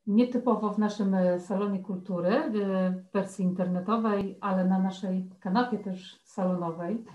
Nietypowo w naszym salonie kultury w wersji internetowej, ale na naszej kanapie też salonowej.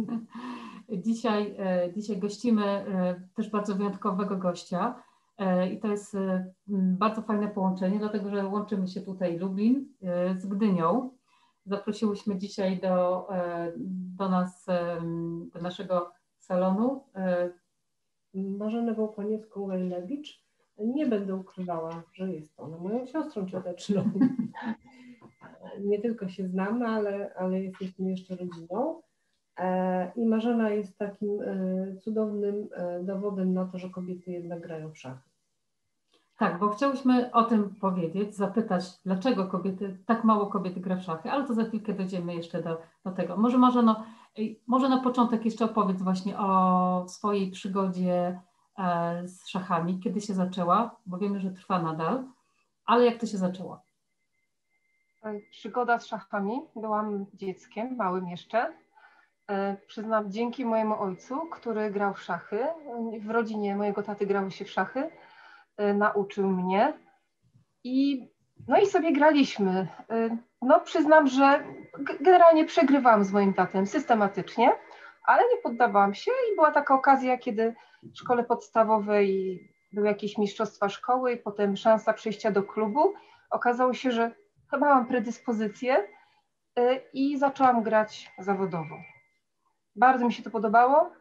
Dzisiaj gościmy też bardzo wyjątkowego gościa i to jest bardzo fajne połączenie, dlatego że łączymy się tutaj Lublin z Gdynią. Zaprosiłyśmy dzisiaj do nas, do naszego salonu Marzenę Wołkoniewską-Wejlewicz. Nie będę ukrywała, że jest ona moją siostrą cioteczną. Nie tylko się znamy, ale jesteśmy jeszcze rodziną. I Marzena jest takim cudownym dowodem na to, że kobiety jednak grają w szachy. Tak, bo chciałyśmy o tym powiedzieć, zapytać, dlaczego tak mało kobiet gra w szachy, ale to za chwilkę dojdziemy jeszcze do tego. Może Marzeno, może na początek jeszcze opowiedz właśnie o swojej przygodzie z szachami, kiedy się zaczęła, bo wiemy, że trwa nadal, ale jak to się zaczęło? Przygoda z szachami. Byłam dzieckiem, małym jeszcze. Przyznam, dzięki mojemu ojcu, który grał w szachy. W rodzinie mojego taty grało się w szachy. Nauczył mnie. No i sobie graliśmy. No przyznam, że generalnie przegrywałam z moim tatem systematycznie, ale nie poddawałam się i była taka okazja, kiedy w szkole podstawowej były jakieś mistrzostwa szkoły i potem szansa przejścia do klubu. Okazało się, że chyba mam predyspozycję i zaczęłam grać zawodowo. Bardzo mi się to podobało.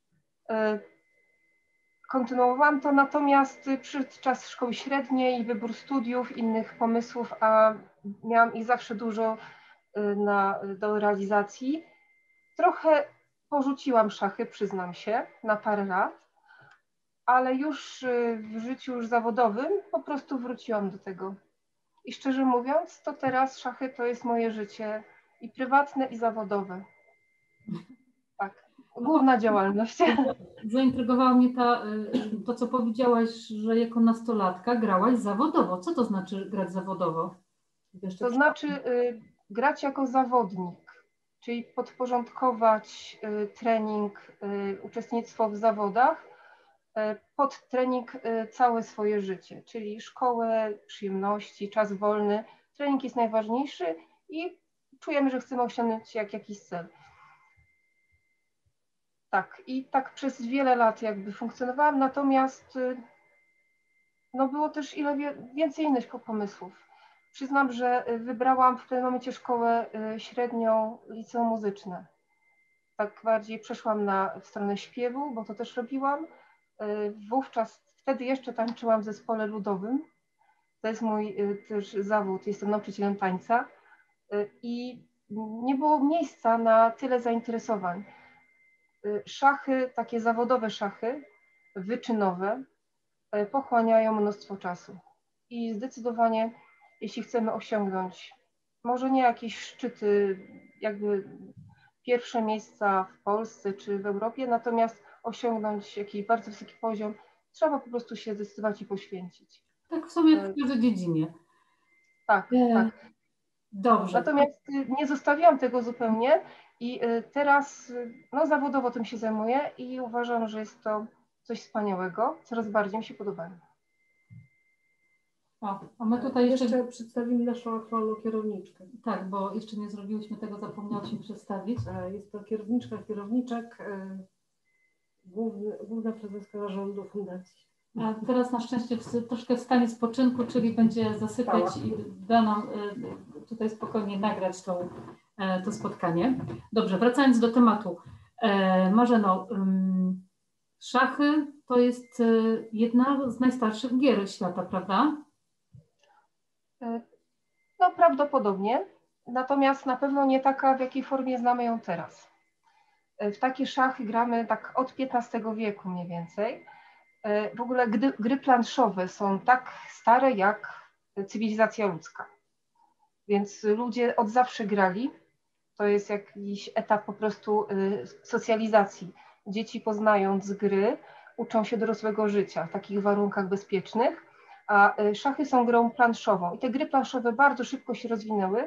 Kontynuowałam to, natomiast przyszedł czas szkoły średniej, wybór studiów, innych pomysłów, a miałam ich zawsze dużo do realizacji. Trochę porzuciłam szachy, przyznam się, na parę lat, ale już w życiu już zawodowym po prostu wróciłam do tego. I szczerze mówiąc, to teraz szachy to jest moje życie i prywatne, i zawodowe. Tak, główna działalność. Zaintrygowało mnie to, co powiedziałaś, że jako nastolatka grałaś zawodowo. Co to znaczy grać zawodowo? To znaczy grać jako zawodnik, czyli podporządkować trening, uczestnictwo w zawodach pod trening całe swoje życie, czyli szkołę, przyjemności, czas wolny. Trening jest najważniejszy i czujemy, że chcemy osiągnąć jakiś cel. Tak, i tak przez wiele lat jakby funkcjonowałam, natomiast no było też więcej innych pomysłów. Przyznam, że wybrałam w tym momencie szkołę średnią, liceum muzyczne. Tak bardziej przeszłam w stronę śpiewu, bo to też robiłam. Wtedy jeszcze tańczyłam w zespole ludowym. To jest mój też zawód, jestem nauczycielem tańca. I nie było miejsca na tyle zainteresowań. Szachy, takie zawodowe szachy, wyczynowe, pochłaniają mnóstwo czasu. I zdecydowanie, jeśli chcemy osiągnąć, może nie jakieś szczyty, jakby pierwsze miejsca w Polsce czy w Europie, natomiast osiągnąć jakiś bardzo wysoki poziom, trzeba po prostu się zdecydować i poświęcić. Tak w sumie w każdej dziedzinie. Tak, tak. Dobrze. Natomiast nie zostawiłam tego zupełnie i teraz no, zawodowo tym się zajmuję i uważam, że jest to coś wspaniałego. Coraz bardziej mi się podobają. A my tutaj jeszcze przedstawimy naszą aktualną kierowniczkę. Tak, bo jeszcze nie zrobiłyśmy tego, zapomniałyśmy przedstawić. Jest to kierowniczek, główna prezeska zarządu fundacji. A teraz na szczęście troszkę w stanie spoczynku, czyli będzie zasypiać i da nam tutaj spokojnie nagrać to spotkanie. Dobrze, wracając do tematu. Marzeno, szachy to jest jedna z najstarszych gier świata, prawda? No prawdopodobnie, natomiast na pewno nie taka, w jakiej formie znamy ją teraz. W takie szachy gramy tak od XV wieku mniej więcej. W ogóle gry planszowe są tak stare jak cywilizacja ludzka. Więc ludzie od zawsze grali. To jest jakiś etap po prostu socjalizacji. Dzieci poznając gry uczą się dorosłego życia w takich warunkach bezpiecznych, a szachy są grą planszową. I te gry planszowe bardzo szybko się rozwinęły.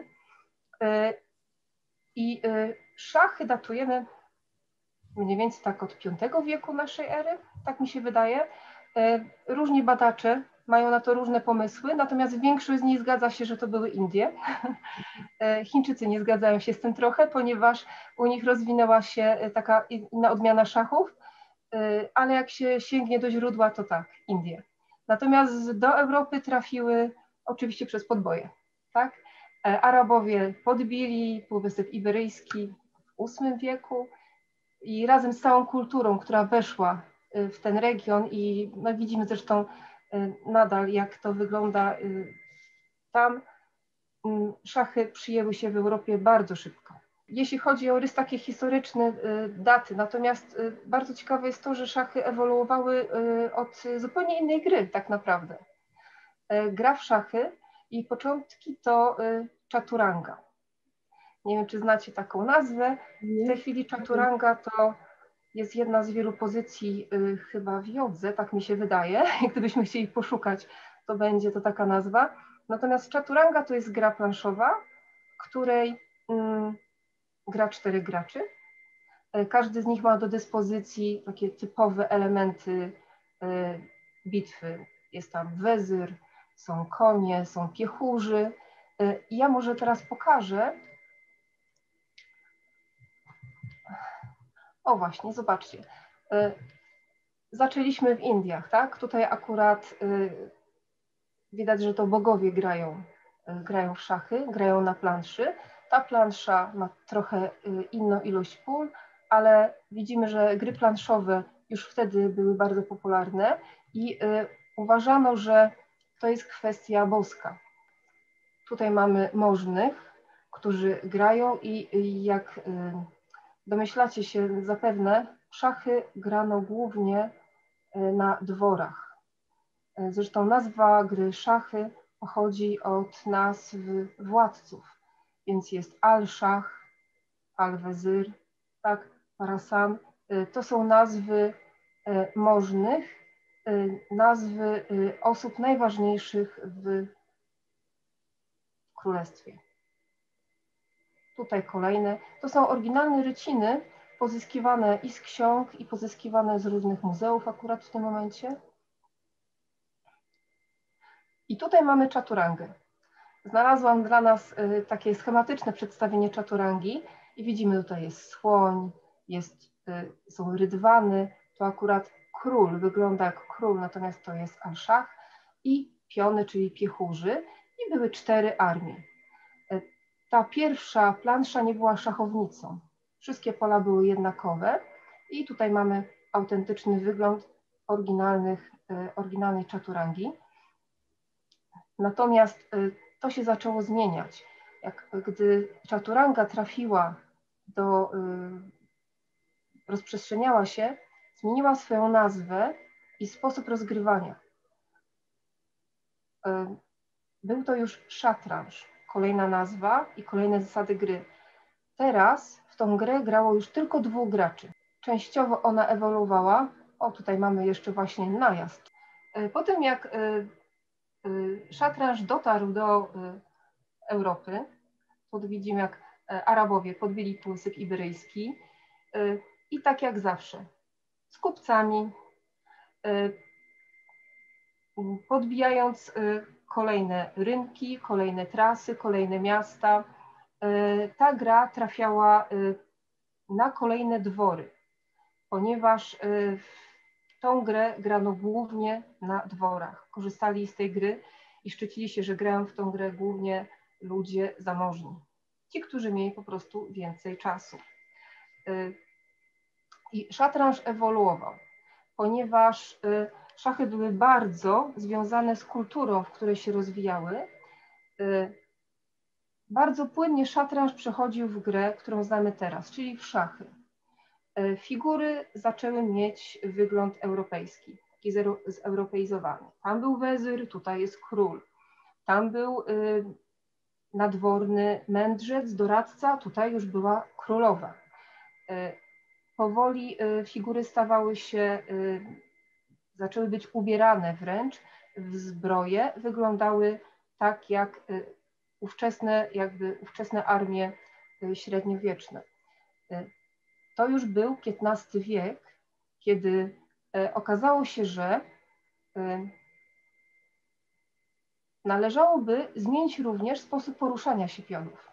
I szachy datujemy mniej więcej tak od V wieku naszej ery, tak mi się wydaje. Różni badacze mają na to różne pomysły, natomiast większość z nich zgadza się, że to były Indie. Chińczycy nie zgadzają się z tym trochę, ponieważ u nich rozwinęła się taka inna odmiana szachów, ale jak się sięgnie do źródła, to tak, Indie. Natomiast do Europy trafiły oczywiście przez podboje, tak? Arabowie podbili Półwysep Iberyjski w VIII wieku i razem z całą kulturą, która weszła w ten region i no widzimy zresztą nadal, jak to wygląda tam, szachy przyjęły się w Europie bardzo szybko. Jeśli chodzi o rys takie historyczne, daty, natomiast bardzo ciekawe jest to, że szachy ewoluowały od zupełnie innej gry tak naprawdę. Gra w szachy i początki to chaturanga. Nie wiem, czy znacie taką nazwę. W tej chwili chaturanga to jest jedna z wielu pozycji chyba w jodze, tak mi się wydaje. Gdybyśmy chcieli poszukać, to będzie to taka nazwa. Natomiast chaturanga to jest gra planszowa, której gra 4 graczy. Każdy z nich ma do dyspozycji takie typowe elementy bitwy. Jest tam wezyr, są konie, są piechurzy. I ja może teraz pokażę. O właśnie, zobaczcie. Zaczęliśmy w Indiach, tak? Tutaj akurat widać, że to bogowie grają w szachy, grają na planszy. Ta plansza ma trochę inną ilość pól, ale widzimy, że gry planszowe już wtedy były bardzo popularne i uważano, że to jest kwestia boska. Tutaj mamy możnych, którzy grają i jak domyślacie się zapewne, szachy grano głównie na dworach. Zresztą nazwa gry szachy pochodzi od nazw władców, więc jest al-szach, al-wezyr, tak, parasan. To są nazwy możnych, nazwy osób najważniejszych w królestwie. Tutaj kolejne. To są oryginalne ryciny pozyskiwane i z ksiąg, i pozyskiwane z różnych muzeów akurat w tym momencie. I tutaj mamy chaturangę. Znalazłam dla nas takie schematyczne przedstawienie chaturangi i widzimy, tutaj jest słoń, są rydwany, to akurat król, wygląda jak król, natomiast to jest al-szach i piony, czyli piechurzy i były 4 armie. Ta pierwsza plansza nie była szachownicą. Wszystkie pola były jednakowe i tutaj mamy autentyczny wygląd oryginalnej chaturangi. Natomiast to się zaczęło zmieniać. Gdy chaturanga trafiła rozprzestrzeniała się, zmieniła swoją nazwę i sposób rozgrywania. Był to już szatranż, kolejna nazwa i kolejne zasady gry. Teraz w tą grę grało już tylko 2 graczy. Częściowo ona ewoluowała. O, tutaj mamy jeszcze właśnie najazd. Po tym jak szatranż dotarł do Europy, to widzimy, jak Arabowie podbili Półwysep Iberyjski i tak jak zawsze, z kupcami, podbijając kolejne rynki, kolejne trasy, kolejne miasta. Ta gra trafiała na kolejne dwory, ponieważ w tą grę grano głównie na dworach. Korzystali z tej gry i szczycili się, że grają w tą grę głównie ludzie zamożni. Ci, którzy mieli po prostu więcej czasu. I szatranż ewoluował, ponieważ szachy były bardzo związane z kulturą, w której się rozwijały. Bardzo płynnie szatranż przechodził w grę, którą znamy teraz, czyli w szachy. Figury zaczęły mieć wygląd europejski, taki zeuropeizowany. Tam był wezyr, tutaj jest król. Tam był nadworny mędrzec, doradca, tutaj już była królowa. Powoli figury zaczęły być ubierane wręcz w zbroje, wyglądały tak jak ówczesne armie średniowieczne. To już był XV wiek, kiedy okazało się, że należałoby zmienić również sposób poruszania się pionów.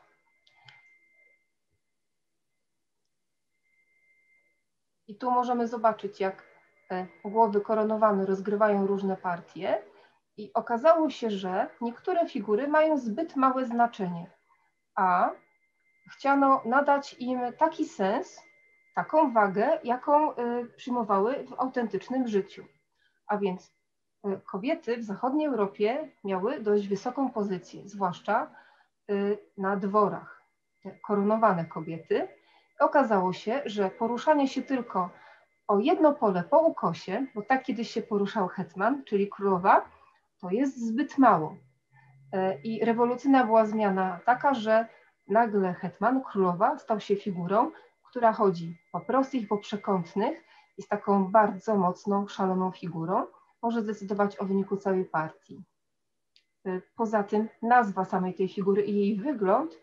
I tu możemy zobaczyć, jak głowy koronowane rozgrywają różne partie i okazało się, że niektóre figury mają zbyt małe znaczenie, a chciano nadać im taki sens, taką wagę, jaką przyjmowały w autentycznym życiu. A więc kobiety w zachodniej Europie miały dość wysoką pozycję, zwłaszcza na dworach. Te koronowane kobiety. Okazało się, że poruszanie się tylko o jedno pole po ukosie, bo tak kiedyś się poruszał hetman, czyli królowa, to jest zbyt mało. I rewolucyjna była zmiana taka, że nagle hetman, królowa, stał się figurą, która chodzi po prostych, po przekątnych, jest taką bardzo mocną, szaloną figurą, może zdecydować o wyniku całej partii. Poza tym nazwa samej tej figury i jej wygląd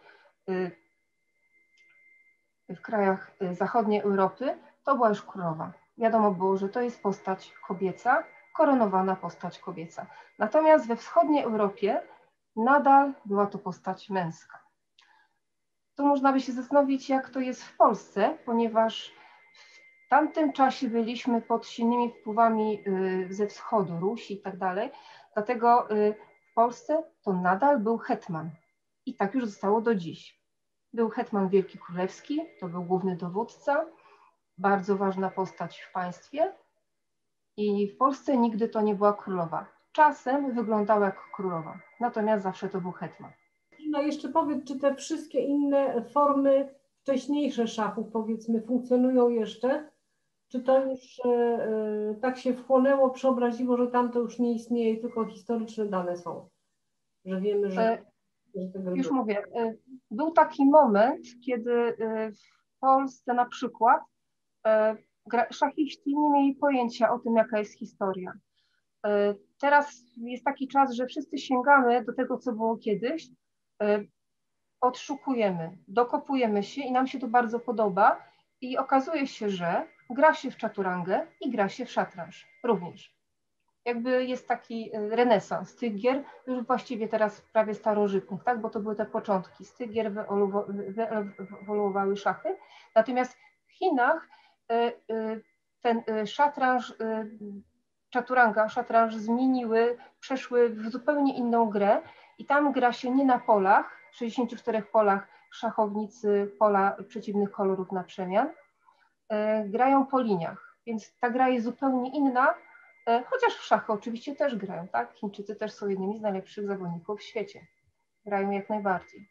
w krajach zachodniej Europy to była już królowa. Wiadomo było, że to jest postać kobieca, koronowana postać kobieca. Natomiast we wschodniej Europie nadal była to postać męska. Tu można by się zastanowić, jak to jest w Polsce, ponieważ w tamtym czasie byliśmy pod silnymi wpływami ze wschodu, Rusi i tak dalej, dlatego w Polsce to nadal był hetman i tak już zostało do dziś. Był hetman wielki królewski, to był główny dowódca, bardzo ważna postać w państwie i w Polsce nigdy to nie była królowa. Czasem wyglądała jak królowa, natomiast zawsze to był hetman. No jeszcze powiedz, czy te wszystkie inne formy wcześniejsze szachów, powiedzmy, funkcjonują jeszcze? Czy to już tak się wchłonęło, przeobraziło, że tam to już nie istnieje, tylko historyczne dane są? Że wiemy, że tego już było. mówię, był taki moment, kiedy w Polsce na przykład szachiści nie mieli pojęcia o tym, jaka jest historia. Teraz jest taki czas, że wszyscy sięgamy do tego, co było kiedyś, odszukujemy, dokopujemy się i nam się to bardzo podoba i okazuje się, że gra się w czaturangę i gra się w szatranż również. Jakby jest taki renesans tych gier, już właściwie teraz prawie starożytnych, tak? Bo to były te początki. Z tych gier wyewoluowały szachy. Natomiast w Chinach ten szatranż, czaturanga, szatranż zmieniły, przeszły w zupełnie inną grę i tam gra się nie na polach, 64 polach szachownicy pola przeciwnych kolorów na przemian, grają po liniach, więc ta gra jest zupełnie inna, chociaż w szachy oczywiście też grają, tak? Chińczycy też są jednymi z najlepszych zawodników w świecie, grają jak najbardziej.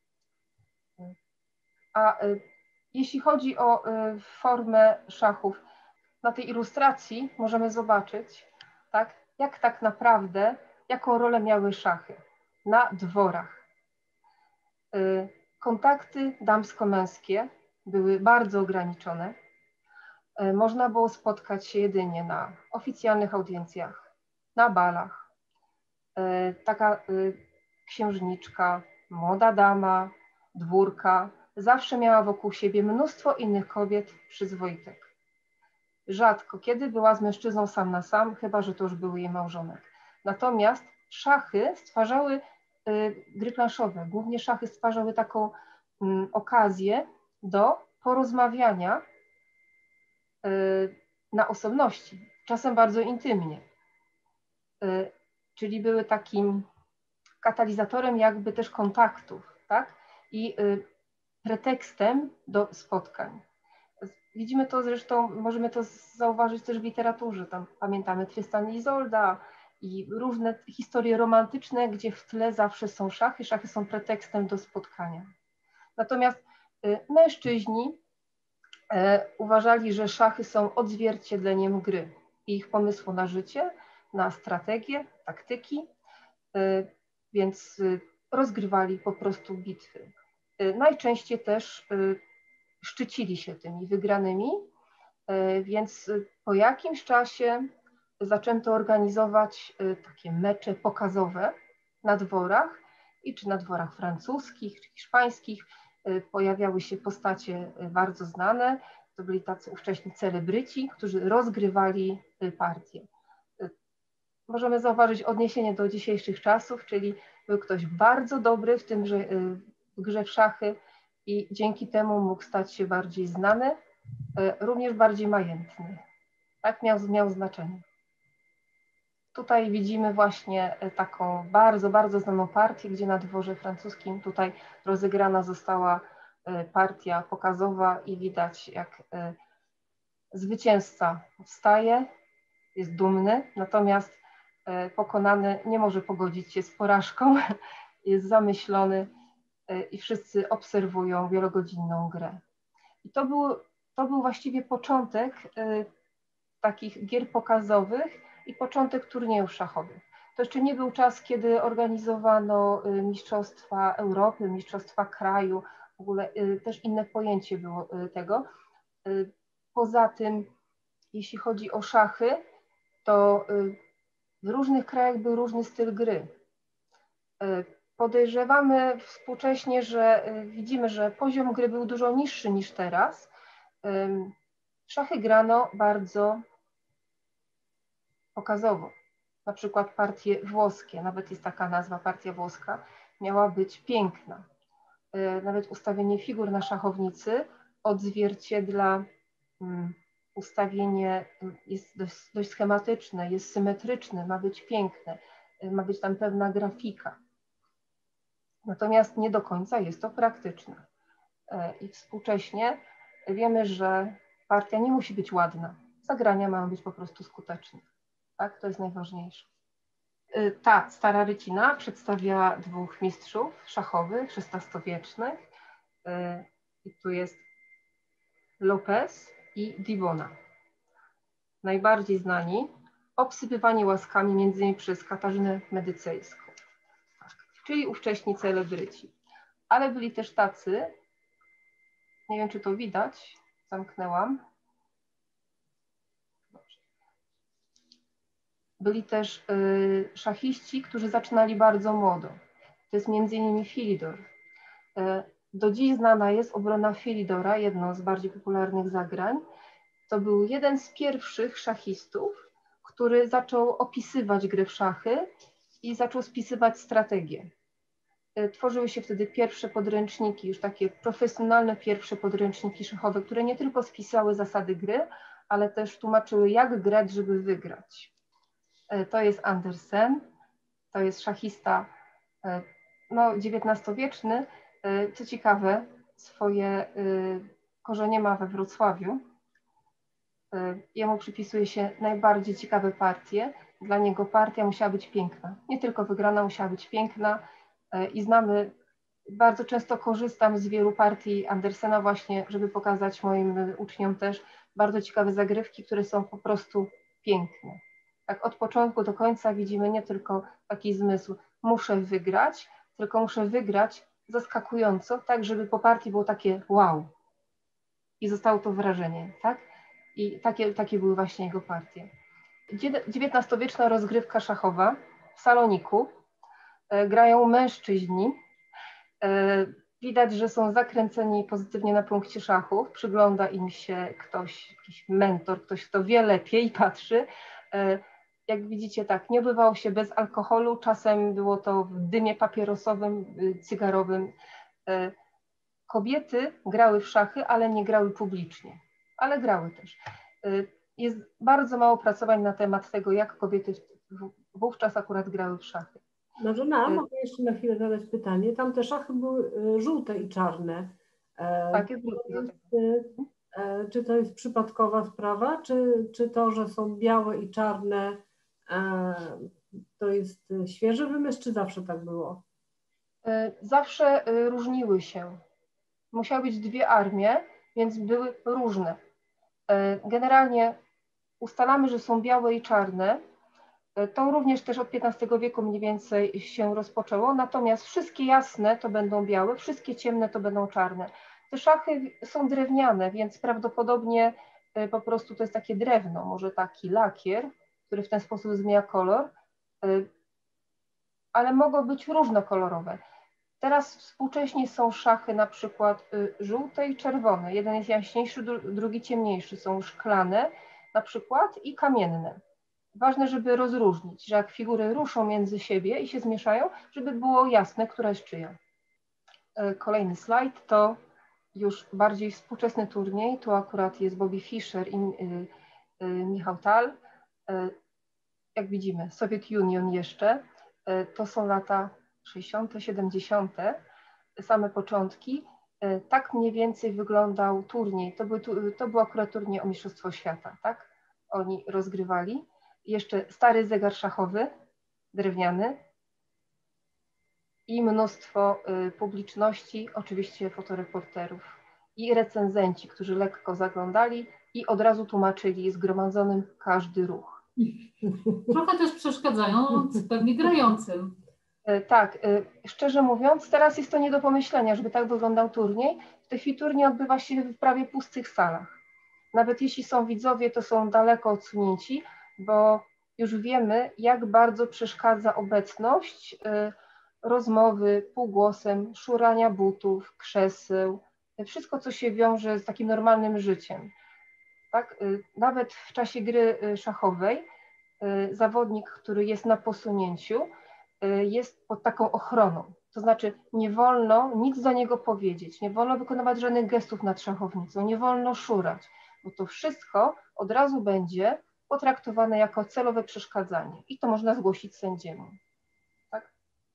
A jeśli chodzi o formę szachów, na tej ilustracji możemy zobaczyć, tak, jak tak naprawdę, jaką rolę miały szachy na dworach. Kontakty damsko-męskie były bardzo ograniczone. Można było spotkać się jedynie na oficjalnych audiencjach, na balach. Taka księżniczka, młoda dama, dwórka zawsze miała wokół siebie mnóstwo innych kobiet przyzwoitek. Rzadko kiedy była z mężczyzną sam na sam, chyba że to już był jej małżonek. Natomiast szachy stwarzały, gry planszowe, głównie szachy stwarzały taką okazję do porozmawiania na osobności, czasem bardzo intymnie. Czyli były takim katalizatorem jakby też kontaktów, tak? I pretekstem do spotkań. Widzimy to zresztą, możemy to zauważyć też w literaturze, tam pamiętamy Trystan i Izolda i różne historie romantyczne, gdzie w tle zawsze są szachy, szachy są pretekstem do spotkania. Natomiast mężczyźni uważali, że szachy są odzwierciedleniem gry i ich pomysłu na życie, na strategię, taktyki, więc rozgrywali po prostu bitwy. Najczęściej też szczycili się tymi wygranymi, więc po jakimś czasie zaczęto organizować takie mecze pokazowe na dworach i czy na dworach francuskich, czy hiszpańskich. Pojawiały się postacie bardzo znane, to byli tacy ówcześni celebryci, którzy rozgrywali partie. możemy zauważyć odniesienie do dzisiejszych czasów, czyli był ktoś bardzo dobry w tym, w grze w szachy i dzięki temu mógł stać się bardziej znany, również bardziej majętny. Tak miał znaczenie. Tutaj widzimy właśnie taką bardzo, bardzo znaną partię, gdzie na dworze francuskim tutaj rozegrana została partia pokazowa i widać, jak zwycięzca wstaje, jest dumny, natomiast pokonany nie może pogodzić się z porażką, jest zamyślony i wszyscy obserwują wielogodzinną grę. I to był właściwie początek takich gier pokazowych i początek turniejów szachowych. To jeszcze nie był czas, kiedy organizowano mistrzostwa Europy, mistrzostwa kraju, w ogóle też inne pojęcie było tego. Poza tym, jeśli chodzi o szachy, to w różnych krajach był różny styl gry. Podejrzewamy współcześnie, że widzimy, że poziom gry był dużo niższy niż teraz. Szachy grano bardzo pokazowo. Na przykład partie włoskie, nawet jest taka nazwa, partia włoska, miała być piękna. Nawet ustawienie figur na szachownicy odzwierciedla ustawienie, jest dość schematyczne, jest symetryczne, ma być piękne, ma być tam pewna grafika. Natomiast nie do końca jest to praktyczne. I współcześnie wiemy, że partia nie musi być ładna. Zagrania mają być po prostu skuteczne. Tak, to jest najważniejsze. Ta stara rycina przedstawia dwóch mistrzów szachowych, XVI-wiecznych. I tu jest Lopez i Dibona. Najbardziej znani, obsypywani łaskami między innymi przez Katarzynę Medycejską, tak, czyli ówcześni celebryci. Ale byli też tacy, nie wiem czy to widać, zamknęłam. Byli też szachiści, którzy zaczynali bardzo młodo. To jest między innymi Philidor. Do dziś znana jest obrona Philidora, jedno z bardziej popularnych zagrań. To był jeden z pierwszych szachistów, który zaczął opisywać grę w szachy i zaczął spisywać strategie. Tworzyły się wtedy pierwsze podręczniki, już takie profesjonalne pierwsze podręczniki szachowe, które nie tylko spisały zasady gry, ale też tłumaczyły, jak grać, żeby wygrać. To jest Andersen, to jest szachista no, XIX-wieczny. Co ciekawe, swoje korzenie ma we Wrocławiu. Jemu przypisuje się najbardziej ciekawe partie. Dla niego partia musiała być piękna. Nie tylko wygrana, musiała być piękna. I znamy, bardzo często korzystam z wielu partii Andersena właśnie, żeby pokazać moim uczniom też bardzo ciekawe zagrywki, które są po prostu piękne. Tak od początku do końca widzimy nie tylko taki zmysł, muszę wygrać, tylko muszę wygrać zaskakująco, tak żeby po partii było takie wow. I zostało to wrażenie, tak? I takie były właśnie jego partie. XIX-wieczna rozgrywka szachowa w saloniku. Grają mężczyźni. Widać, że są zakręceni pozytywnie na punkcie szachów. Przygląda im się ktoś, jakiś mentor, ktoś, kto wie lepiej i patrzy. Jak widzicie, tak, nie odbywało się bez alkoholu. Czasem było to w dymie papierosowym, cygarowym. Kobiety grały w szachy, ale nie grały publicznie. Ale grały też. Jest bardzo mało pracowań na temat tego, jak kobiety wówczas akurat grały w szachy. Marzena, mogę jeszcze na chwilę zadać pytanie. Tam te szachy były żółte i czarne. Tak, jest czy to jest przypadkowa sprawa, czy to, że są białe i czarne, to jest świeży wymysł, czy zawsze tak było? Zawsze różniły się. Musiały być dwie armie, więc były różne. Generalnie ustalamy, że są białe i czarne. To również też od XV wieku mniej więcej się rozpoczęło, natomiast wszystkie jasne to będą białe, wszystkie ciemne to będą czarne. Te szachy są drewniane, więc prawdopodobnie po prostu to jest takie drewno, może taki lakier, który w ten sposób zmienia kolor, ale mogą być różnokolorowe. Teraz współcześnie są szachy na przykład żółte i czerwone. Jeden jest jaśniejszy, drugi ciemniejszy. Są szklane na przykład i kamienne. ważne, żeby rozróżnić, że jak figury ruszą między siebie i się zmieszają, żeby było jasne, która jest czyja. Kolejny slajd to już bardziej współczesny turniej. Tu akurat jest Bobby Fischer i Michał Tal. Jak widzimy, Soviet Union jeszcze. To są lata 60., 70., same początki. Tak mniej więcej wyglądał turniej. To był akurat turniej o Mistrzostwo Świata, tak? Oni rozgrywali. Jeszcze stary zegar szachowy, drewniany i mnóstwo publiczności, oczywiście fotoreporterów i recenzenci, którzy lekko zaglądali i od razu tłumaczyli zgromadzonym każdy ruch. Trochę też przeszkadzając pewnie grającym. Tak, szczerze mówiąc, teraz jest to nie do pomyślenia, żeby tak wyglądał turniej. W tej chwili turniej odbywa się w prawie pustych salach. Nawet jeśli są widzowie, to są daleko odsunięci, bo już wiemy, jak bardzo przeszkadza obecność, rozmowy półgłosem, szurania butów, krzeseł, wszystko, co się wiąże z takim normalnym życiem. Tak? Nawet w czasie gry szachowej zawodnik, który jest na posunięciu, jest pod taką ochroną. To znaczy nie wolno nic do niego powiedzieć, nie wolno wykonywać żadnych gestów nad szachownicą, nie wolno szurać, bo to wszystko od razu będzie potraktowane jako celowe przeszkadzanie i to można zgłosić sędziemu. Tak?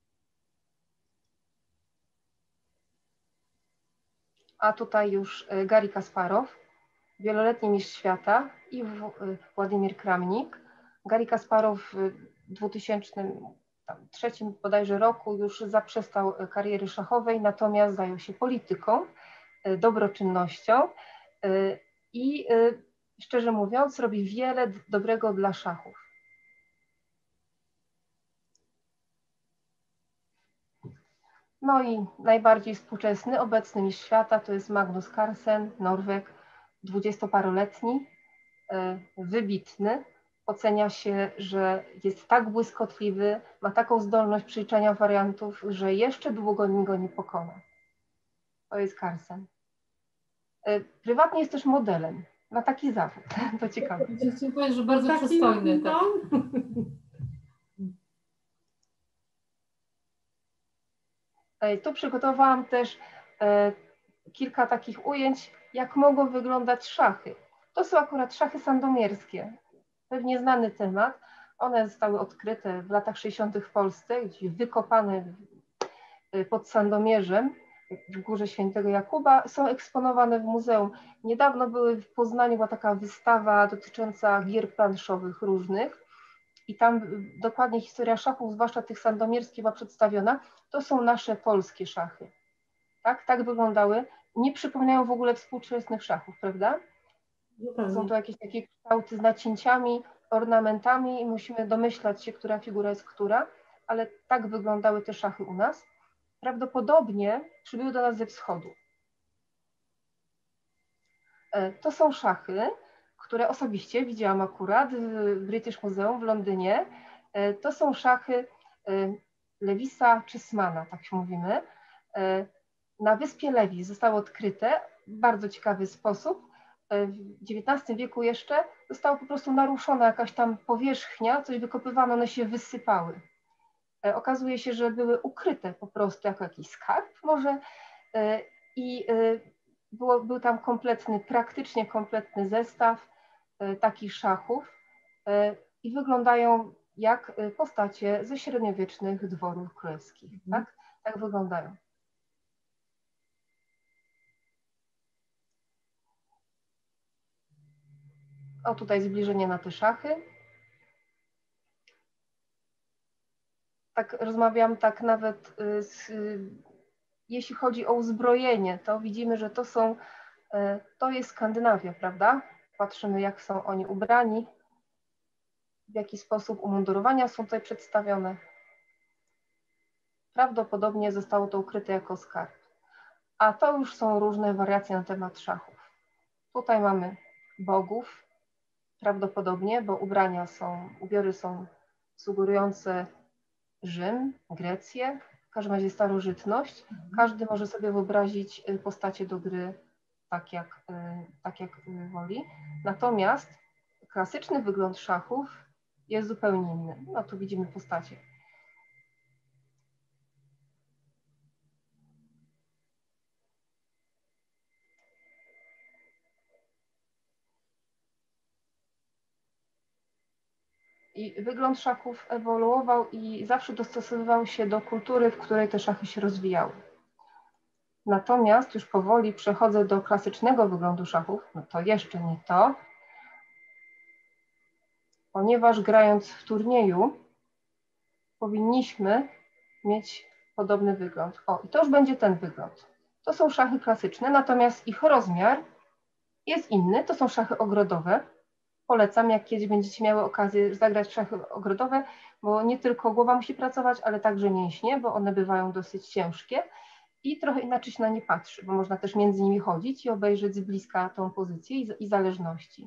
A tutaj już Garry Kasparow, wieloletni mistrz świata i Władimir Kramnik. Garry Kasparow w 2003 bodajże roku już zaprzestał kariery szachowej, natomiast zajął się polityką, dobroczynnością i szczerze mówiąc robi wiele dobrego dla szachów. No i najbardziej współczesny, obecny mistrz świata to jest Magnus Carlsen, Norweg, 20-paroletni, wybitny. Ocenia się, że jest tak błyskotliwy, ma taką zdolność przeliczania wariantów, że jeszcze długo nikt go nie pokona. To jest Carlsen. Prywatnie jest też modelem na taki zawód. To ciekawe. Chciałam powiedzieć, że bardzo przystojny. Tak. Tu przygotowałam też kilka takich ujęć, jak mogą wyglądać szachy. To są akurat szachy sandomierskie. Pewnie znany temat. One zostały odkryte w latach 60. w Polsce, gdzie wykopane pod Sandomierzem w Górze Świętego Jakuba. Są eksponowane w muzeum. Niedawno w Poznaniu była taka wystawa dotycząca gier planszowych różnych. I tam dokładnie historia szachów, zwłaszcza tych sandomierskich, była przedstawiona. To są nasze polskie szachy. Tak wyglądały. Nie przypominają w ogóle współczesnych szachów, prawda? Są to jakieś takie kształty z nacięciami, ornamentami i musimy domyślać się, która figura jest która, ale tak wyglądały te szachy u nas. Prawdopodobnie przybyły do nas ze wschodu. To są szachy, które osobiście widziałam akurat w British Museum w Londynie. To są szachy Lewisa Chessmana, tak się mówimy. Na wyspie Lewis zostały odkryte w bardzo ciekawy sposób. W XIX wieku jeszcze została po prostu naruszona jakaś tam powierzchnia, coś wykopywano, one się wysypały. Okazuje się, że były ukryte po prostu jako jakiś skarb może i był tam praktycznie kompletny zestaw takich szachów i wyglądają jak postacie ze średniowiecznych dworów królewskich. Tak? Tak wyglądają. O, tutaj zbliżenie na te szachy. Tak rozmawiam tak nawet jeśli chodzi o uzbrojenie, to widzimy, że to jest Skandynawia, prawda? Patrzymy, jak są oni ubrani, w jaki sposób umundurowania są tutaj przedstawione. Prawdopodobnie zostało to ukryte jako skarb. A to już są różne wariacje na temat szachów. Tutaj mamy bogów, prawdopodobnie, bo ubiory są sugerujące Rzym, Grecję, w każdym razie starożytność. Każdy może sobie wyobrazić postacie do gry tak jak woli. Natomiast klasyczny wygląd szachów jest zupełnie inny. No tu widzimy postacie. I wygląd szachów ewoluował i zawsze dostosowywał się do kultury, w której te szachy się rozwijały. Natomiast już powoli przechodzę do klasycznego wyglądu szachów, no to jeszcze nie to, ponieważ grając w turnieju powinniśmy mieć podobny wygląd. O, i to już będzie ten wygląd. To są szachy klasyczne, natomiast ich rozmiar jest inny, to są szachy ogrodowe. Polecam, jak kiedyś będziecie miały okazję zagrać w szachy ogrodowe, bo nie tylko głowa musi pracować, ale także mięśnie, bo one bywają dosyć ciężkie i trochę inaczej się na nie patrzy, bo można też między nimi chodzić i obejrzeć z bliska tą pozycję i zależności.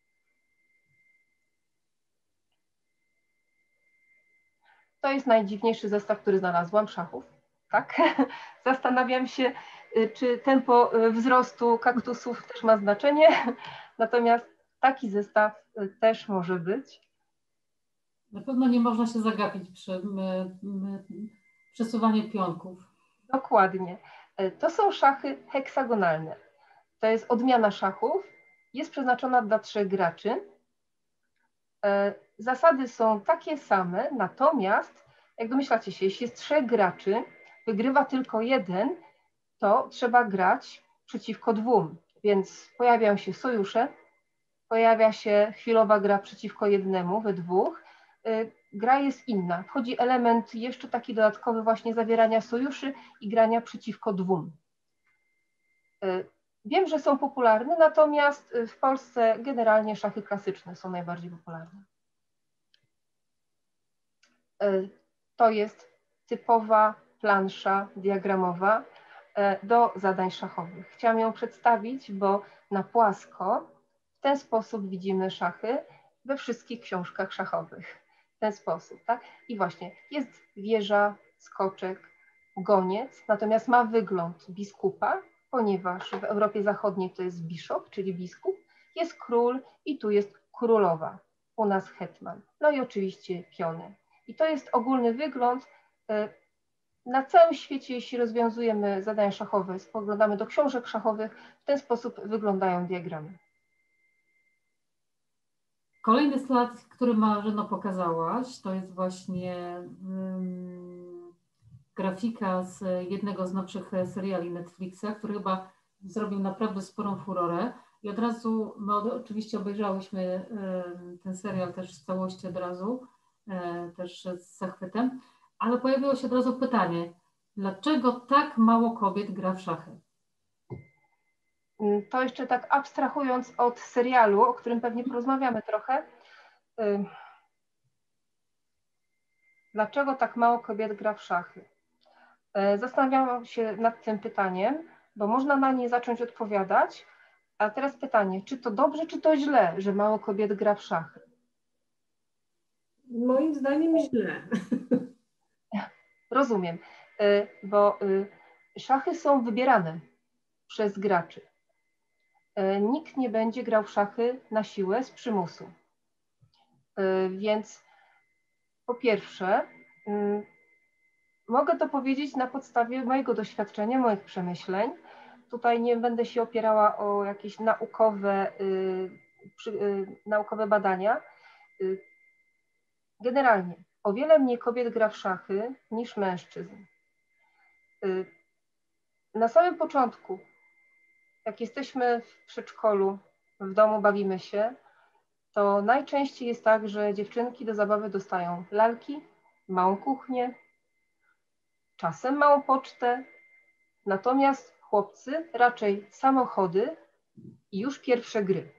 To jest najdziwniejszy zestaw, który znalazłam, szachów. Tak? Zastanawiam się, czy tempo wzrostu kaktusów też ma znaczenie, natomiast taki zestaw też może być. Na pewno nie można się zagapić przy przesuwaniu pionków. Dokładnie. To są szachy heksagonalne. To jest odmiana szachów. Jest przeznaczona dla 3 graczy. Zasady są takie same, natomiast jak domyślacie się, jeśli jest 3 graczy, wygrywa tylko jeden, to trzeba grać przeciwko 2, więc pojawiają się sojusze, pojawia się chwilowa gra przeciwko jednemu we 2. Gra jest inna. Wchodzi element jeszcze taki dodatkowy właśnie zawierania sojuszy i grania przeciwko 2. Wiem, że są popularne, natomiast w Polsce generalnie szachy klasyczne są najbardziej popularne. To jest typowa plansza diagramowa do zadań szachowych. Chciałam ją przedstawić, bo na płasko w ten sposób widzimy szachy we wszystkich książkach szachowych. W ten sposób, tak? I właśnie jest wieża, skoczek, goniec, natomiast ma wygląd biskupa, ponieważ w Europie Zachodniej to jest bishop, czyli biskup, jest król i tu jest królowa, u nas hetman. No i oczywiście piony. I to jest ogólny wygląd. Na całym świecie, jeśli rozwiązujemy zadania szachowe, spoglądamy do książek szachowych, w ten sposób wyglądają diagramy. Kolejny slajd, który Marzeno pokazałaś, to jest właśnie grafika z jednego z nowszych seriali Netflixa, który chyba zrobił naprawdę sporą furorę. I od razu, my oczywiście obejrzałyśmy ten serial też w całości od razu, też z zachwytem, ale pojawiło się od razu pytanie, dlaczego tak mało kobiet gra w szachy? To jeszcze tak abstrahując od serialu, o którym pewnie porozmawiamy trochę. Dlaczego tak mało kobiet gra w szachy? Zastanawiałam się nad tym pytaniem, bo można na nie zacząć odpowiadać. A teraz pytanie, czy to dobrze, czy to źle, że mało kobiet gra w szachy? Moim zdaniem źle. Rozumiem, bo szachy są wybierane przez graczy. Nikt nie będzie grał w szachy na siłę z przymusu. Więc po pierwsze, mogę to powiedzieć na podstawie mojego doświadczenia, moich przemyśleń. Tutaj nie będę się opierała o jakieś naukowe badania. Generalnie o wiele mniej kobiet gra w szachy niż mężczyzn. Na samym początku, jak jesteśmy w przedszkolu, w domu bawimy się, to najczęściej jest tak, że dziewczynki do zabawy dostają lalki, małą kuchnię, czasem małą pocztę, natomiast chłopcy raczej samochody i już pierwsze gry.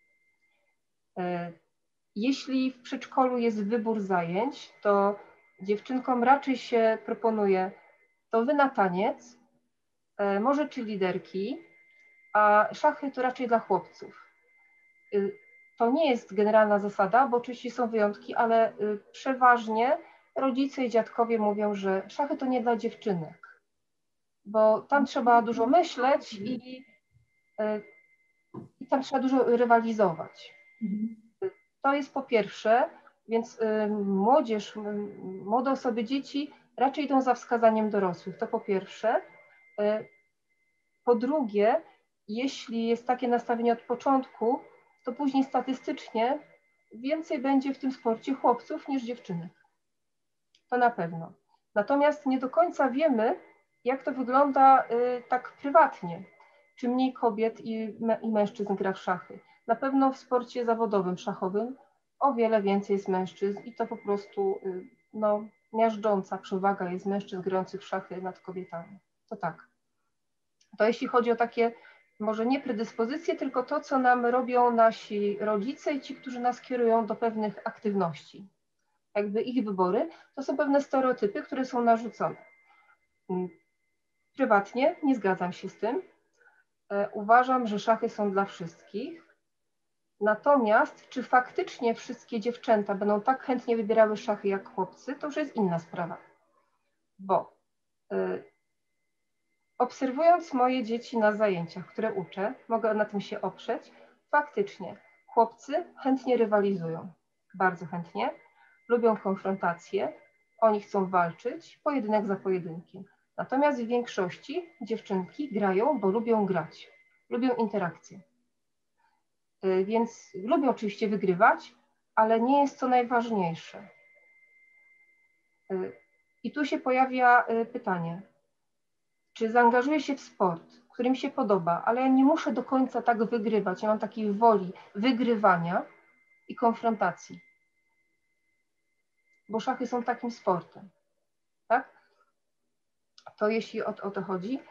Jeśli w przedszkolu jest wybór zajęć, to dziewczynkom raczej się proponuje to wy na taniec, może czy liderki, a szachy to raczej dla chłopców. To nie jest generalna zasada, bo oczywiście są wyjątki, ale przeważnie rodzice i dziadkowie mówią, że szachy to nie dla dziewczynek, bo tam trzeba dużo myśleć i tam trzeba dużo rywalizować. To jest po pierwsze, Więc młodzież, młode osoby, dzieci raczej idą za wskazaniem dorosłych, to po pierwsze. Po drugie, jeśli jest takie nastawienie od początku, to później statystycznie więcej będzie w tym sporcie chłopców niż dziewczynek. To na pewno. Natomiast nie do końca wiemy, jak to wygląda tak prywatnie. Czy mniej kobiet i mężczyzn gra w szachy. Na pewno w sporcie zawodowym, szachowym, o wiele więcej jest mężczyzn i to po prostu no, miażdżąca przewaga jest mężczyzn grających w szachy nad kobietami. To tak. To jeśli chodzi o takie, może nie predyspozycje, tylko to, co nam robią nasi rodzice i ci, którzy nas kierują do pewnych aktywności. Jakby ich wybory, to są pewne stereotypy, które są narzucone. Prywatnie nie zgadzam się z tym. Uważam, że szachy są dla wszystkich. Natomiast czy faktycznie wszystkie dziewczęta będą tak chętnie wybierały szachy jak chłopcy, to już jest inna sprawa. Bo obserwując moje dzieci na zajęciach, które uczę, mogę na tym się oprzeć, faktycznie chłopcy chętnie rywalizują, bardzo chętnie, lubią konfrontację, oni chcą walczyć, pojedynek za pojedynkiem. Natomiast w większości dziewczynki grają, bo lubią grać, lubią interakcję. Więc lubią oczywiście wygrywać, ale nie jest to najważniejsze. I tu się pojawia pytanie, czy zaangażuję się w sport, który mi się podoba, ale ja nie muszę do końca tak wygrywać, ja mam takiej woli wygrywania i konfrontacji, bo szachy są takim sportem, tak? To jeśli o to chodzi.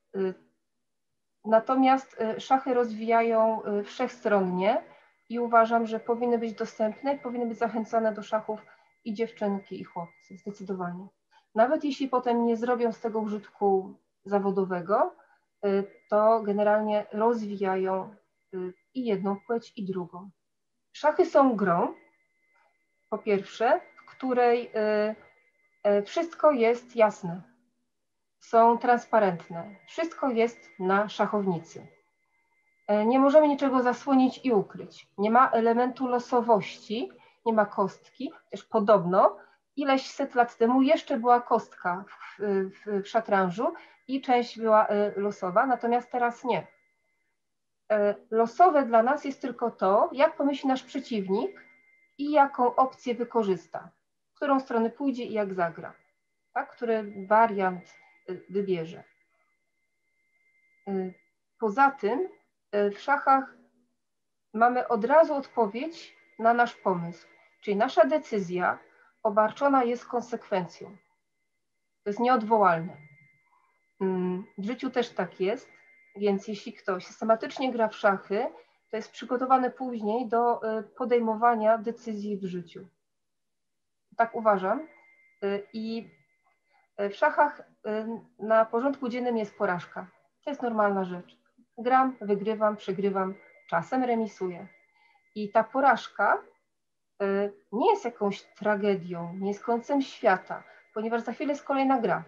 Natomiast szachy rozwijają wszechstronnie i uważam, że powinny być dostępne i powinny być zachęcane do szachów i dziewczynki, i chłopcy, zdecydowanie. Nawet jeśli potem nie zrobią z tego użytku zawodowego, to generalnie rozwijają i jedną płeć, i drugą. Szachy są grą, po pierwsze, w której wszystko jest jasne, są transparentne, wszystko jest na szachownicy. Nie możemy niczego zasłonić i ukryć. Nie ma elementu losowości, nie ma kostki, też podobno ileś set lat temu jeszcze była kostka w szatranżu i część była losowa, natomiast teraz nie. Losowe dla nas jest tylko to, jak pomyśli nasz przeciwnik i jaką opcję wykorzysta, w którą stronę pójdzie i jak zagra, tak? Który wariant wybierze. Poza tym w szachach mamy od razu odpowiedź na nasz pomysł, czyli nasza decyzja obarczona jest konsekwencją. To jest nieodwołalne. W życiu też tak jest, więc jeśli ktoś systematycznie gra w szachy, to jest przygotowany później do podejmowania decyzji w życiu. Tak uważam. I w szachach na porządku dziennym jest porażka. To jest normalna rzecz. Gram, wygrywam, przegrywam, czasem remisuję. I ta porażka nie jest jakąś tragedią, nie jest końcem świata, ponieważ za chwilę jest kolejna gra.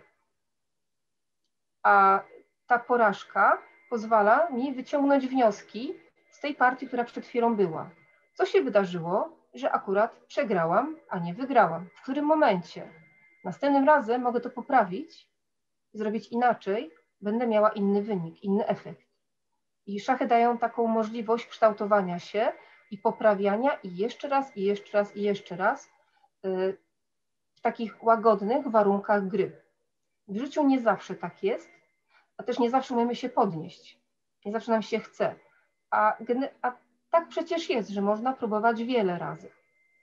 A ta porażka pozwala mi wyciągnąć wnioski z tej partii, która przed chwilą była. Co się wydarzyło, że akurat przegrałam, a nie wygrałam? W którym momencie? Następnym razem mogę to poprawić, zrobić inaczej, będę miała inny wynik, inny efekt. I szachy dają taką możliwość kształtowania się i poprawiania i jeszcze raz, i jeszcze raz, i jeszcze raz w takich łagodnych warunkach gry. W życiu nie zawsze tak jest, a też nie zawsze umiemy się podnieść. Nie zawsze nam się chce. A tak przecież jest, że można próbować wiele razy.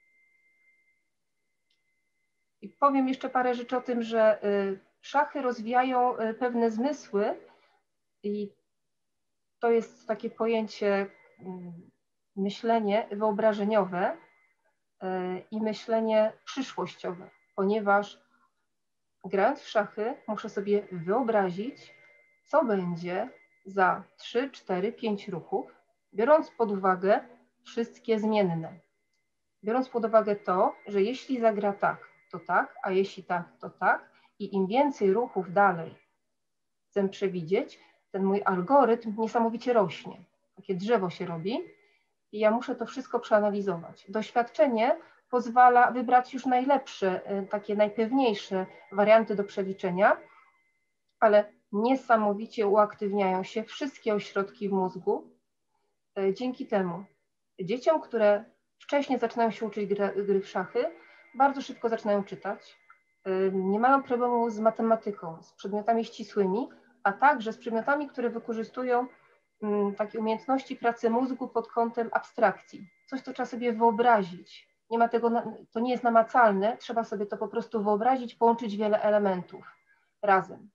I powiem jeszcze parę rzeczy o tym, że szachy rozwijają pewne zmysły i to jest takie pojęcie myślenie wyobrażeniowe i myślenie przyszłościowe, ponieważ grając w szachy muszę sobie wyobrazić, co będzie za 3, 4, 5 ruchów, biorąc pod uwagę wszystkie zmienne. Biorąc pod uwagę to, że jeśli zagra tak, to tak, a jeśli tak, to tak i im więcej ruchów dalej chcę przewidzieć, ten mój algorytm niesamowicie rośnie. Takie drzewo się robi i ja muszę to wszystko przeanalizować. Doświadczenie pozwala wybrać już najlepsze, takie najpewniejsze warianty do przeliczenia, ale niesamowicie uaktywniają się wszystkie ośrodki w mózgu. Dzięki temu dzieciom, które wcześniej zaczynają się uczyć gry w szachy, bardzo szybko zaczynają czytać, nie mają problemu z matematyką, z przedmiotami ścisłymi, a także z przedmiotami, które wykorzystują takie umiejętności pracy mózgu pod kątem abstrakcji. Coś, co trzeba sobie wyobrazić. Nie ma tego, to nie jest namacalne, trzeba sobie to po prostu wyobrazić, połączyć wiele elementów razem.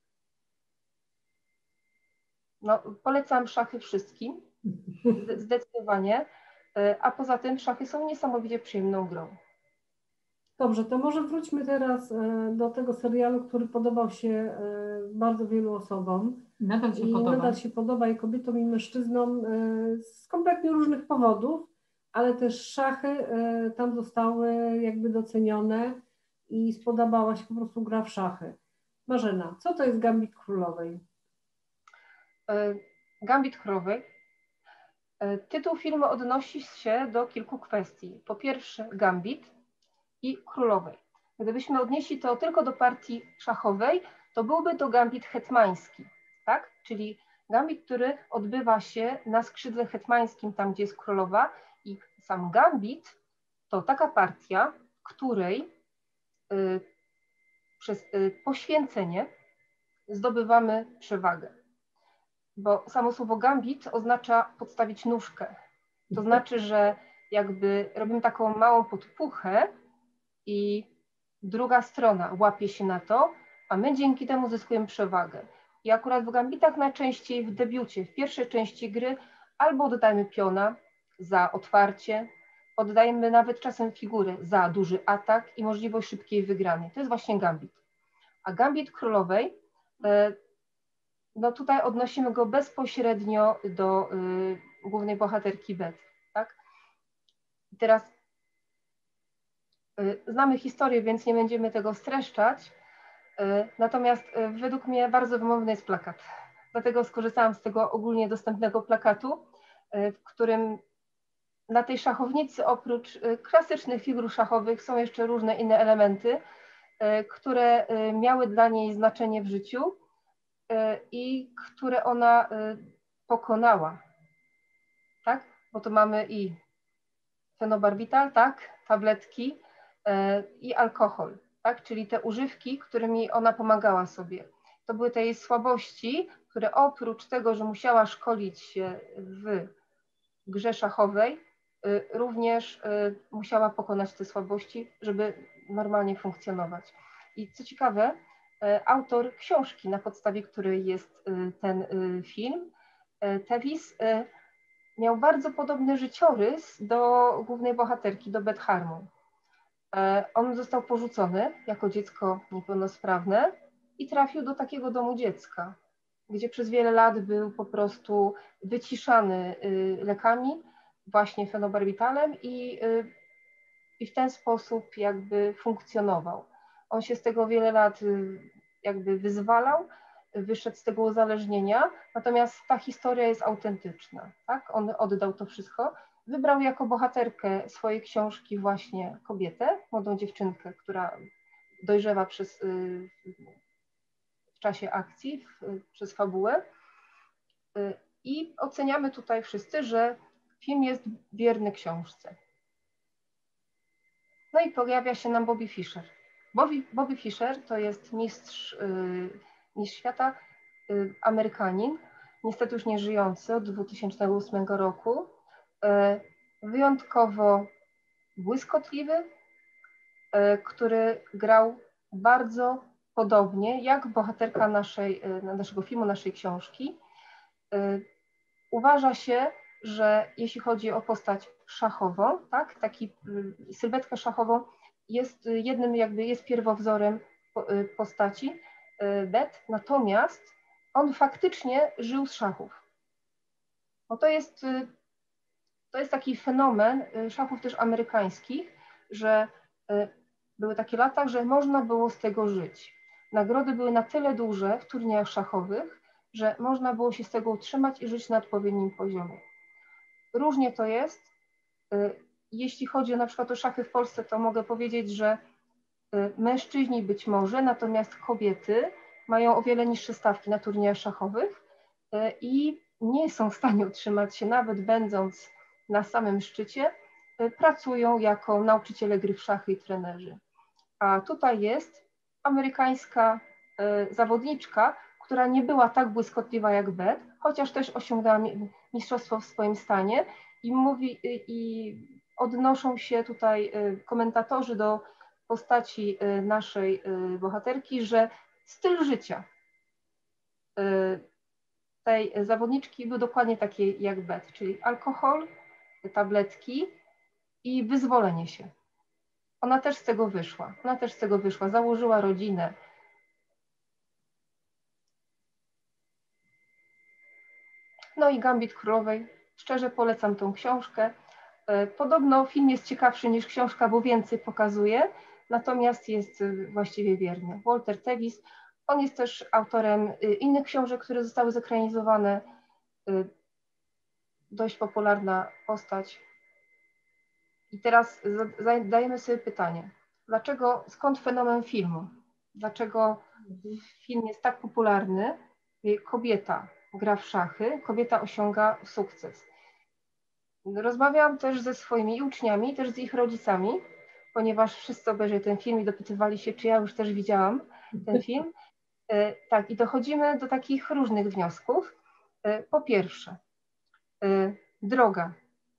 No, polecam szachy wszystkim, zdecydowanie, a poza tym szachy są niesamowicie przyjemną grą. Dobrze, to może wróćmy teraz do tego serialu, który podobał się bardzo wielu osobom. Nadal się podoba. Nadal się podoba i kobietom, i mężczyznom z kompletnie różnych powodów, ale też szachy tam zostały jakby docenione i spodobała się po prostu gra w szachy. Marzena, co to jest Gambit Królowej? Gambit Królowej. Tytuł filmu odnosi się do kilku kwestii. Po pierwsze Gambit i Królowej. Gdybyśmy odnieśli to tylko do partii szachowej, to byłby to Gambit hetmański, tak? Czyli Gambit, który odbywa się na skrzydle hetmańskim, tam gdzie jest królowa, i sam Gambit to taka partia, której przez poświęcenie zdobywamy przewagę. Bo samo słowo Gambit oznacza podstawić nóżkę. To znaczy, że jakby robimy taką małą podpuchę i druga strona łapie się na to, a my dzięki temu zyskujemy przewagę. I akurat w gambitach najczęściej w debiucie, w pierwszej części gry, albo oddajemy piona za otwarcie, oddajemy nawet czasem figurę za duży atak i możliwość szybkiej wygranej. To jest właśnie gambit. A Gambit Królowej, no tutaj odnosimy go bezpośrednio do głównej bohaterki Beth, tak? I teraz znamy historię, więc nie będziemy tego streszczać, natomiast według mnie bardzo wymowny jest plakat. Dlatego skorzystałam z tego ogólnie dostępnego plakatu, w którym na tej szachownicy oprócz klasycznych figur szachowych są jeszcze różne inne elementy, które miały dla niej znaczenie w życiu i które ona pokonała, tak? Bo tu mamy i fenobarbital, tak? Tabletki i alkohol, tak? Czyli te używki, którymi ona pomagała sobie. To były te jej słabości, które oprócz tego, że musiała szkolić się w grze szachowej, również musiała pokonać te słabości, żeby normalnie funkcjonować. I co ciekawe, autor książki, na podstawie której jest ten film, Tevis, miał bardzo podobny życiorys do głównej bohaterki, do Beth Harmon. On został porzucony jako dziecko niepełnosprawne i trafił do takiego domu dziecka, gdzie przez wiele lat był po prostu wyciszany lekami, właśnie fenobarbitalem i w ten sposób jakby funkcjonował. On się z tego wiele lat jakby wyzwalał, wyszedł z tego uzależnienia, natomiast ta historia jest autentyczna, tak? On oddał to wszystko, wybrał jako bohaterkę swojej książki właśnie kobietę, młodą dziewczynkę, która dojrzewa w czasie akcji, przez fabułę i oceniamy tutaj wszyscy, że film jest wierny książce. No i pojawia się nam Bobby Fischer. Bobby Fischer to jest mistrz świata, Amerykanin, niestety już nie żyjący od 2008 roku, wyjątkowo błyskotliwy, który grał bardzo podobnie jak bohaterka naszego filmu, naszej książki. Uważa się, że jeśli chodzi o postać szachową, tak, sylwetkę szachową, jest jest pierwowzorem postaci Beth, natomiast on faktycznie żył z szachów. Bo to jest taki fenomen szachów też amerykańskich, że były takie lata, że można było z tego żyć. Nagrody były na tyle duże w turniejach szachowych, że można było się z tego utrzymać i żyć na odpowiednim poziomie. Różnie to jest, jeśli chodzi na przykład o szachy w Polsce, to mogę powiedzieć, że mężczyźni być może, natomiast kobiety mają o wiele niższe stawki na turniejach szachowych i nie są w stanie utrzymać się, nawet będąc na samym szczycie, pracują jako nauczyciele gry w szachy i trenerzy. A tutaj jest amerykańska zawodniczka, która nie była tak błyskotliwa jak Beth, chociaż też osiągnęła mistrzostwo w swoim stanie i odnoszą się tutaj komentatorzy do postaci naszej bohaterki, że styl życia tej zawodniczki był dokładnie taki jak Beth, czyli alkohol, tabletki i wyzwolenie się. Ona też z tego wyszła, założyła rodzinę. No i Gambit Królowej. Szczerze polecam tą książkę. Podobno film jest ciekawszy niż książka, bo więcej pokazuje, natomiast jest właściwie wierny. Walter Tevis, on jest też autorem innych książek, które zostały zekranizowane. Dość popularna postać. I teraz zadajemy sobie pytanie, skąd fenomen filmu? Dlaczego film jest tak popularny? Kobieta gra w szachy, kobieta osiąga sukces. Rozmawiałam też ze swoimi uczniami, też z ich rodzicami, ponieważ wszyscy obejrzeli ten film i dopytywali się, czy ja już też widziałam ten film. Tak, i dochodzimy do takich różnych wniosków. Po pierwsze, droga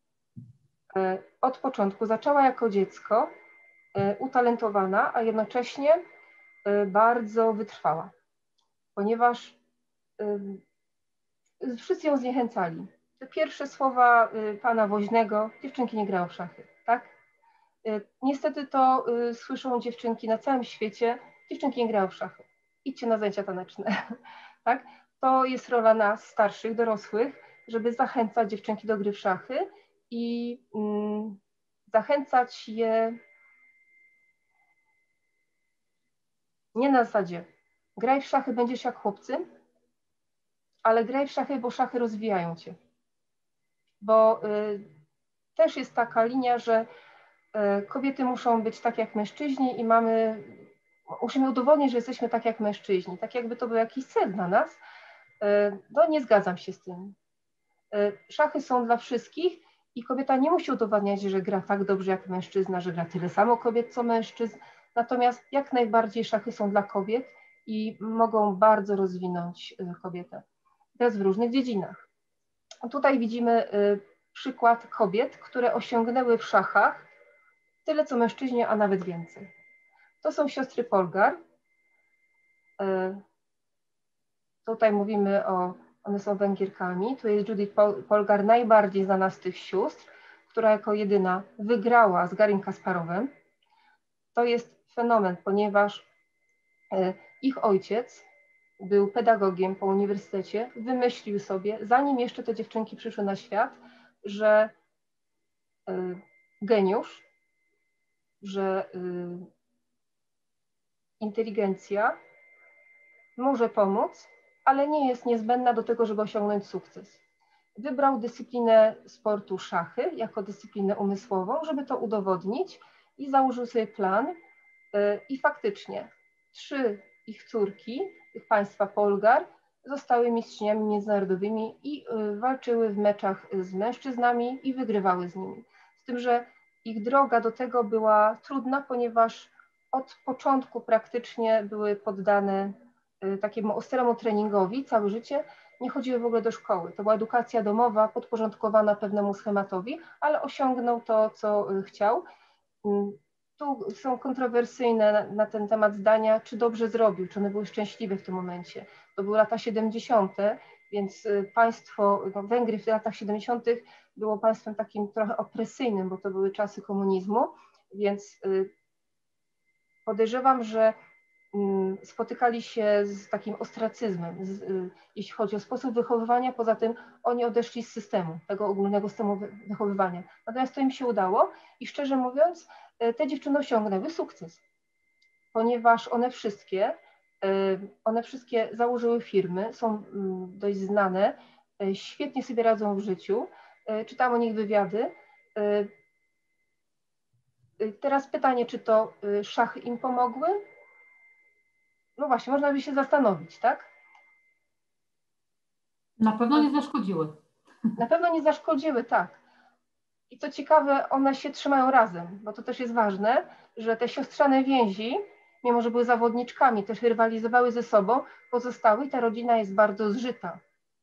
od początku zaczęła jako dziecko, utalentowana, a jednocześnie bardzo wytrwała, ponieważ wszyscy ją zniechęcali. Te pierwsze słowa pana Woźnego, dziewczynki nie grają w szachy, tak? Niestety to słyszą dziewczynki na całym świecie, dziewczynki nie grają w szachy, idźcie na zajęcia taneczne, tak? To jest rola nas, starszych, dorosłych, żeby zachęcać dziewczynki do gry w szachy i zachęcać je nie na zasadzie graj w szachy, będziesz jak chłopcy, ale graj w szachy, bo szachy rozwijają cię. Bo też jest taka linia, że kobiety muszą być tak jak mężczyźni i musimy udowodnić, że jesteśmy tak jak mężczyźni, tak jakby to był jakiś cel dla nas. No nie zgadzam się z tym. Szachy są dla wszystkich i kobieta nie musi udowadniać, że gra tak dobrze jak mężczyzna, że gra tyle samo kobiet co mężczyzn, natomiast jak najbardziej szachy są dla kobiet i mogą bardzo rozwinąć kobietę. Teraz w różnych dziedzinach. Tutaj widzimy przykład kobiet, które osiągnęły w szachach tyle co mężczyźni, a nawet więcej. To są siostry Polgar. Tutaj mówimy one są Węgierkami. Tu jest Judith Polgar, najbardziej znana z tych sióstr, która jako jedyna wygrała z Garrim Kasparowem. To jest fenomen, ponieważ ich ojciec był pedagogiem po uniwersytecie, wymyślił sobie, zanim jeszcze te dziewczynki przyszły na świat, że geniusz, że inteligencja może pomóc, ale nie jest niezbędna do tego, żeby osiągnąć sukces. Wybrał dyscyplinę sportu szachy jako dyscyplinę umysłową, żeby to udowodnić i założył sobie plan i faktycznie 3 ich córki, tych państwa Polgar, zostały mistrzyniami międzynarodowymi i walczyły w meczach z mężczyznami i wygrywały z nimi. Z tym, że ich droga do tego była trudna, ponieważ od początku praktycznie były poddane takiemu ostremu treningowi całe życie, nie chodziły w ogóle do szkoły. To była edukacja domowa podporządkowana pewnemu schematowi, ale osiągnął to, co chciał. Tu są kontrowersyjne na ten temat zdania, czy dobrze zrobił, czy one były szczęśliwe w tym momencie. To były lata 70., więc państwo, Węgry w latach 70. było państwem takim trochę opresyjnym, bo to były czasy komunizmu, więc podejrzewam, że spotykali się z takim ostracyzmem, jeśli chodzi o sposób wychowywania. Poza tym oni odeszli z systemu, tego ogólnego systemu wychowywania. Natomiast to im się udało i szczerze mówiąc, te dziewczyny osiągnęły sukces, ponieważ one wszystkie założyły firmy, są dość znane, świetnie sobie radzą w życiu. Czytam o nich wywiady. Teraz pytanie, czy to szachy im pomogły? No właśnie, można by się zastanowić, tak? Na pewno nie zaszkodziły. Na pewno nie zaszkodziły, tak. I co ciekawe, one się trzymają razem, bo to też jest ważne, że te siostrzane więzi, mimo że były zawodniczkami, też rywalizowały ze sobą, pozostały i ta rodzina jest bardzo zżyta.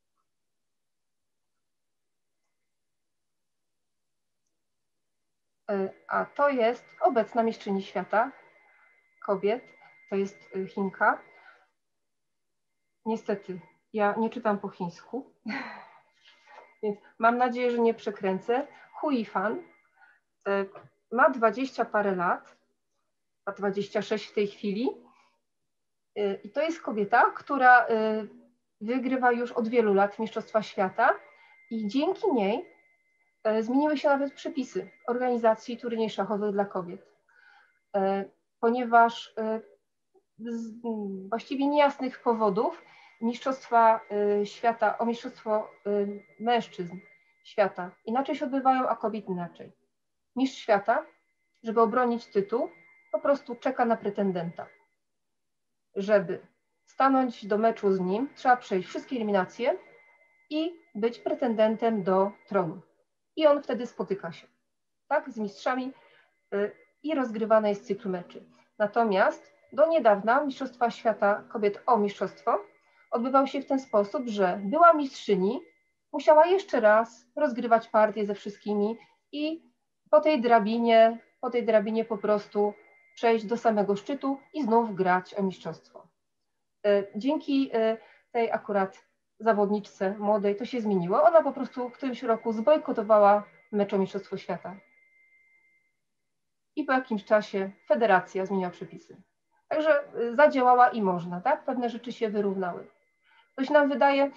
A to jest obecna mistrzyni świata kobiet, to jest Chinka. Niestety, ja nie czytam po chińsku, więc mam nadzieję, że nie przekręcę. Hu Yifan ma 20 parę lat, ma 26 w tej chwili. I to jest kobieta, która wygrywa już od wielu lat Mistrzostwa Świata i dzięki niej zmieniły się nawet przepisy organizacji turniejów szachowych dla kobiet, ponieważ z właściwie niejasnych powodów Mistrzostwa Świata, o Mistrzostwo Mężczyzn Świata inaczej się odbywają, a kobiet inaczej. Mistrz Świata, żeby obronić tytuł, po prostu czeka na pretendenta. Żeby stanąć do meczu z nim, trzeba przejść wszystkie eliminacje i być pretendentem do tronu. I on wtedy spotyka się, tak, z mistrzami i rozgrywany jest cykl meczy. Natomiast do niedawna Mistrzostwa Świata Kobiet o mistrzostwo odbywał się w ten sposób, że była mistrzyni, musiała jeszcze raz rozgrywać partię ze wszystkimi i po tej drabinie po prostu przejść do samego szczytu i znów grać o mistrzostwo. Dzięki tej akurat zawodniczce młodej to się zmieniło. Ona po prostu w którymś roku zbojkotowała mecz o Mistrzostwo Świata. I po jakimś czasie federacja zmieniła przepisy. Także zadziałała i można, tak? Pewne rzeczy się wyrównały. To się nam wydaje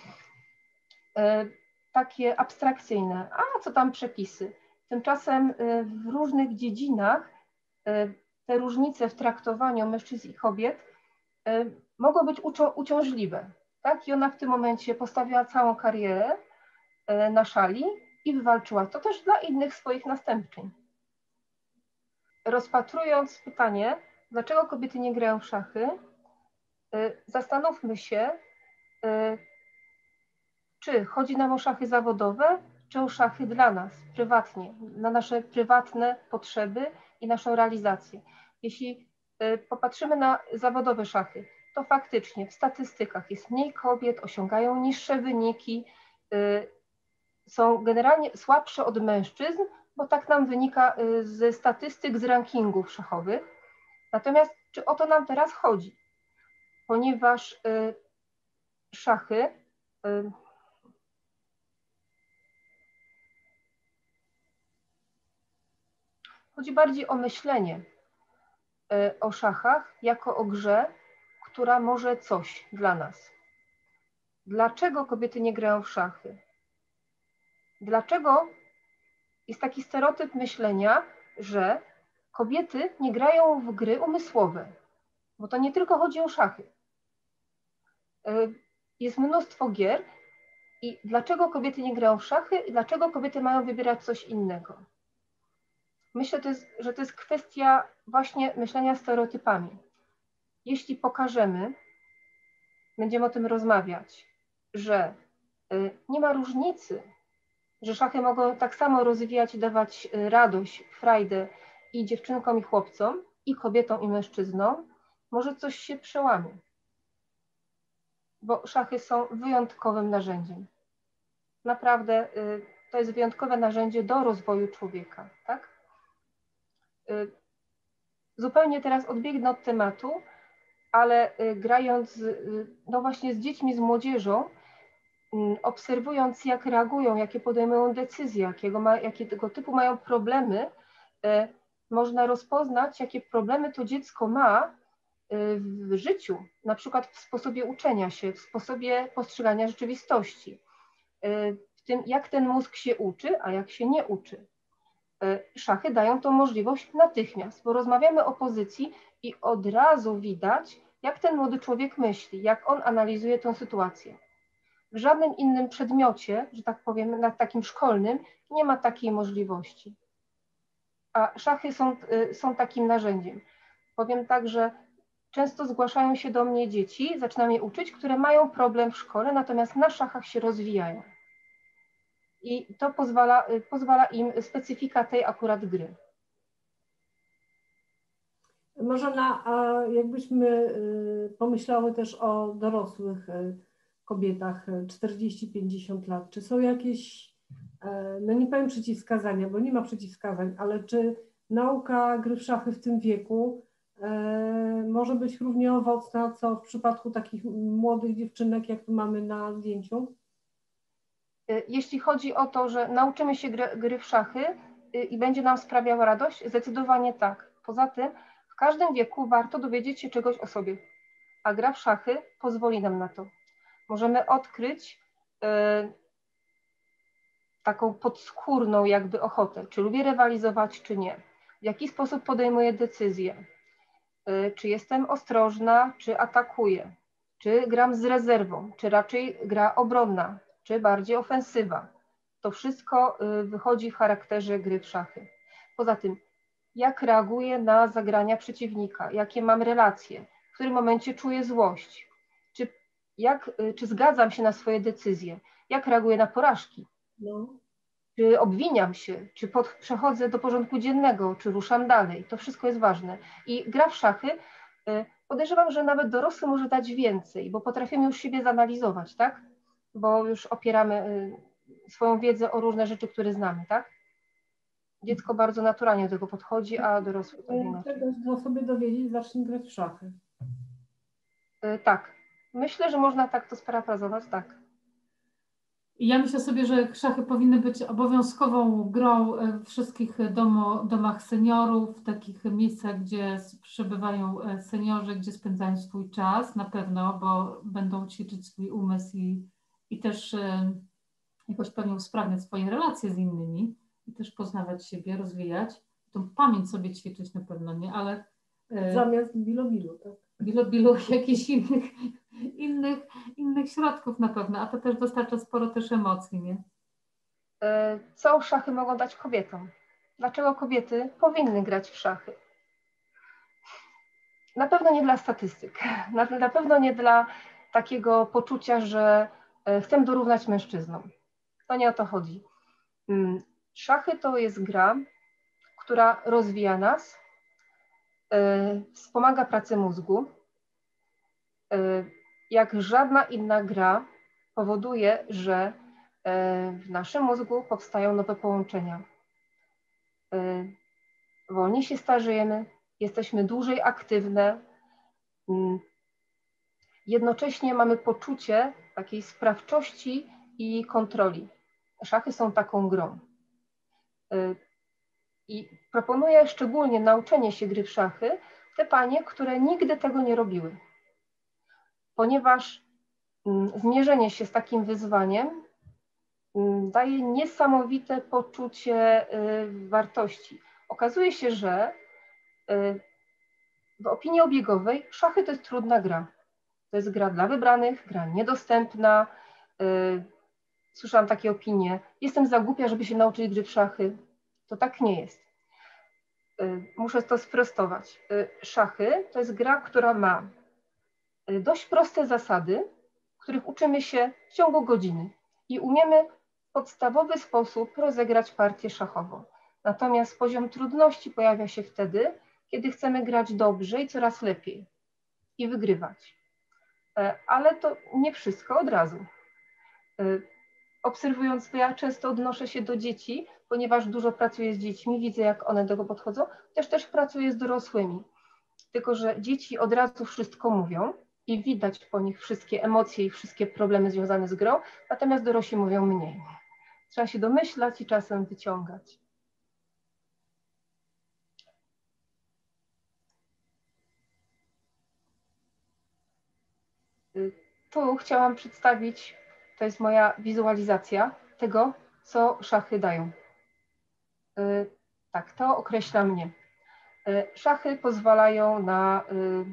takie abstrakcyjne. A co tam przepisy? Tymczasem w różnych dziedzinach te różnice w traktowaniu mężczyzn i kobiet mogą być uciążliwe. Tak? I ona w tym momencie postawiła całą karierę na szali i wywalczyła to też dla innych swoich następczyń. Rozpatrując pytanie, dlaczego kobiety nie grają w szachy, zastanówmy się, czy chodzi nam o szachy zawodowe, czy o szachy dla nas, prywatnie, na nasze prywatne potrzeby i naszą realizację. Jeśli popatrzymy na zawodowe szachy, to faktycznie w statystykach jest mniej kobiet, osiągają niższe wyniki, są generalnie słabsze od mężczyzn, bo tak nam wynika ze statystyk, z rankingów szachowych. Natomiast czy o to nam teraz chodzi? Ponieważ szachy chodzi bardziej o myślenie o szachach jako o grze, która może coś dla nas. Dlaczego kobiety nie grają w szachy? Dlaczego jest taki stereotyp myślenia, że kobiety nie grają w gry umysłowe? Bo to nie tylko chodzi o szachy. Jest mnóstwo gier i dlaczego kobiety nie grają w szachy i dlaczego kobiety mają wybierać coś innego? Myślę, że to jest kwestia właśnie myślenia stereotypami. Jeśli pokażemy, będziemy o tym rozmawiać, że nie ma różnicy, że szachy mogą tak samo rozwijać i dawać radość, frajdę i dziewczynkom, i chłopcom, i kobietom, i mężczyznom, może coś się przełamie. Bo szachy są wyjątkowym narzędziem. Naprawdę to jest wyjątkowe narzędzie do rozwoju człowieka, tak? Zupełnie teraz odbiegnę od tematu, ale grając no właśnie z dziećmi, z młodzieżą, obserwując jak reagują, jakie podejmują decyzje, jakiego typu mają problemy, można rozpoznać, jakie problemy to dziecko ma w życiu, na przykład w sposobie uczenia się, w sposobie postrzegania rzeczywistości, w tym jak ten mózg się uczy, a jak się nie uczy. Szachy dają tą możliwość natychmiast, bo rozmawiamy o pozycji i od razu widać, jak ten młody człowiek myśli, jak on analizuje tę sytuację. W żadnym innym przedmiocie, że tak powiem, na takim szkolnym, nie ma takiej możliwości. a szachy są takim narzędziem. Powiem tak, że często zgłaszają się do mnie dzieci, zaczynam je uczyć, które mają problem w szkole, natomiast na szachach się rozwijają. I to pozwala im specyfika tej akurat gry. Marzena, a jakbyśmy pomyślały też o dorosłych kobietach 40-50 lat, czy są jakieś, no nie powiem przeciwwskazania, bo nie ma przeciwwskazań, ale czy nauka gry w szachy w tym wieku może być równie owocna, co w przypadku takich młodych dziewczynek, jak tu mamy na zdjęciu? Jeśli chodzi o to, że nauczymy się gry w szachy i będzie nam sprawiała radość, zdecydowanie tak. Poza tym w każdym wieku warto dowiedzieć się czegoś o sobie, a gra w szachy pozwoli nam na to. Możemy odkryć taką podskórną jakby ochotę, czy lubię rywalizować, czy nie, w jaki sposób podejmuję decyzje, czy jestem ostrożna, czy atakuję, czy gram z rezerwą, czy raczej gra obronna, czy bardziej ofensywa. To wszystko wychodzi w charakterze gry w szachy. Poza tym, jak reaguję na zagrania przeciwnika, jakie mam relacje, w którym momencie czuję złość, czy zgadzam się na swoje decyzje, jak reaguję na porażki, czy obwiniam się, czy przechodzę do porządku dziennego, czy ruszam dalej. To wszystko jest ważne. I gra w szachy, podejrzewam, że nawet dorosły może dać więcej, bo potrafimy już siebie zanalizować, tak? Bo już opieramy swoją wiedzę o różne rzeczy, które znamy, tak? Dziecko bardzo naturalnie do tego podchodzi, a dorosły to inaczej. Czego sobie dowiedzieć, zacznij grać w szachy. Tak. Myślę, że można tak to sparafrazować, tak. Ja myślę sobie, że szachy powinny być obowiązkową grą w wszystkich domach seniorów, w takich miejscach, gdzie przebywają seniorzy, gdzie spędzają swój czas, na pewno, bo będą ćwiczyć swój umysł i też jakoś pewnie usprawniać swoje relacje z innymi i też poznawać siebie, rozwijać. Tą pamięć sobie ćwiczyć na pewno, nie? Ale zamiast bilu, tak? Bilu jakichś innych środków na pewno, a to też dostarcza sporo też emocji, nie? Co szachy mogą dać kobietom? Dlaczego kobiety powinny grać w szachy? Na pewno nie dla statystyk, na pewno nie dla takiego poczucia, że chcę dorównać mężczyznom. To nie o to chodzi. Szachy to jest gra, która rozwija nas, wspomaga pracę mózgu. Jak żadna inna gra powoduje, że w naszym mózgu powstają nowe połączenia. Wolniej się starzejemy, jesteśmy dłużej aktywne. Jednocześnie mamy poczucie takiej sprawczości i kontroli. Szachy są taką grą. I proponuję szczególnie nauczenie się gry w szachy te panie, które nigdy tego nie robiły. Ponieważ zmierzenie się z takim wyzwaniem daje niesamowite poczucie wartości. Okazuje się, że w opinii obiegowej szachy to jest trudna gra. To jest gra dla wybranych, gra niedostępna. Słyszałam takie opinie. Jestem za głupia, żeby się nauczyć gry w szachy. To tak nie jest. Muszę to sprostować. Szachy to jest gra, która ma dość proste zasady, których uczymy się w ciągu godziny i umiemy w podstawowy sposób rozegrać partię szachową. Natomiast poziom trudności pojawia się wtedy, kiedy chcemy grać dobrze i coraz lepiej i wygrywać. Ale to nie wszystko od razu. Obserwując, bo ja często odnoszę się do dzieci, ponieważ dużo pracuję z dziećmi, widzę, jak one do tego podchodzą, też pracuję z dorosłymi. Tylko że dzieci od razu wszystko mówią i widać po nich wszystkie emocje i wszystkie problemy związane z grą, natomiast dorośli mówią mniej. Trzeba się domyślać i czasem wyciągać. Tu chciałam przedstawić, to jest moja wizualizacja tego, co szachy dają. Tak, to określa mnie. Szachy pozwalają na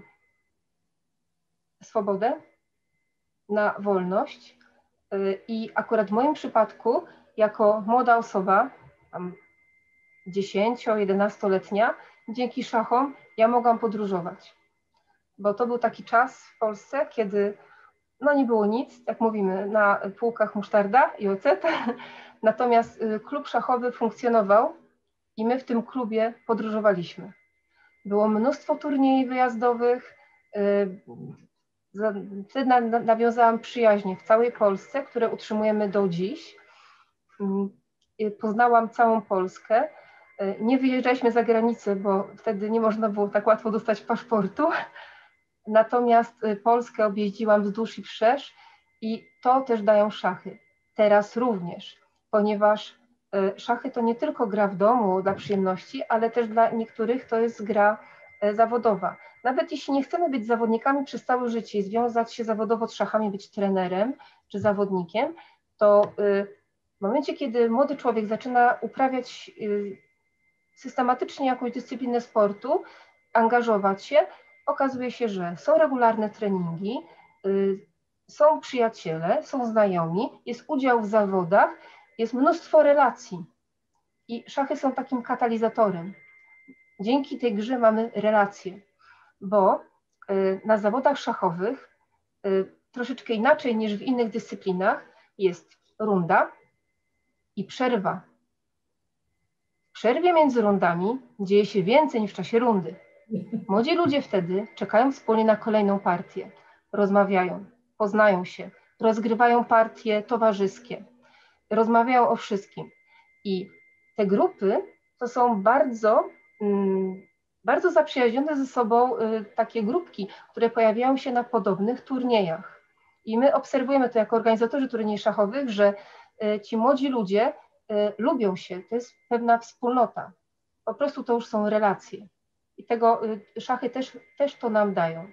swobodę, na wolność i akurat w moim przypadku, jako młoda osoba, 10-11-letnia, dzięki szachom ja mogłam podróżować. Bo to był taki czas w Polsce, kiedy no nie było nic, jak mówimy, na półkach musztarda i ocet. Natomiast klub szachowy funkcjonował i my w tym klubie podróżowaliśmy. Było mnóstwo turniejów wyjazdowych. Wtedy nawiązałam przyjaźnie w całej Polsce, które utrzymujemy do dziś. Poznałam całą Polskę. Nie wyjeżdżaliśmy za granicę, bo wtedy nie można było tak łatwo dostać paszportu. Natomiast Polskę objeździłam wzdłuż i wszerz i to też dają szachy. Teraz również, ponieważ szachy to nie tylko gra w domu dla przyjemności, ale też dla niektórych to jest gra zawodowa. Nawet jeśli nie chcemy być zawodnikami przez całe życie i związać się zawodowo z szachami, być trenerem czy zawodnikiem, to w momencie, kiedy młody człowiek zaczyna uprawiać systematycznie jakąś dyscyplinę sportu, angażować się, okazuje się, że są regularne treningi, są przyjaciele, są znajomi, jest udział w zawodach, jest mnóstwo relacji i szachy są takim katalizatorem. Dzięki tej grze mamy relacje, bo na zawodach szachowych troszeczkę inaczej niż w innych dyscyplinach jest runda i przerwa. W przerwie między rundami dzieje się więcej niż w czasie rundy. Młodzi ludzie wtedy czekają wspólnie na kolejną partię, rozmawiają, poznają się, rozgrywają partie towarzyskie, rozmawiają o wszystkim. I te grupy to są bardzo zaprzyjaźnione ze sobą takie grupki, które pojawiają się na podobnych turniejach. I my obserwujemy to jako organizatorzy turniejów szachowych, że ci młodzi ludzie lubią się, to jest pewna wspólnota. Po prostu to już są relacje. I tego szachy też to nam dają.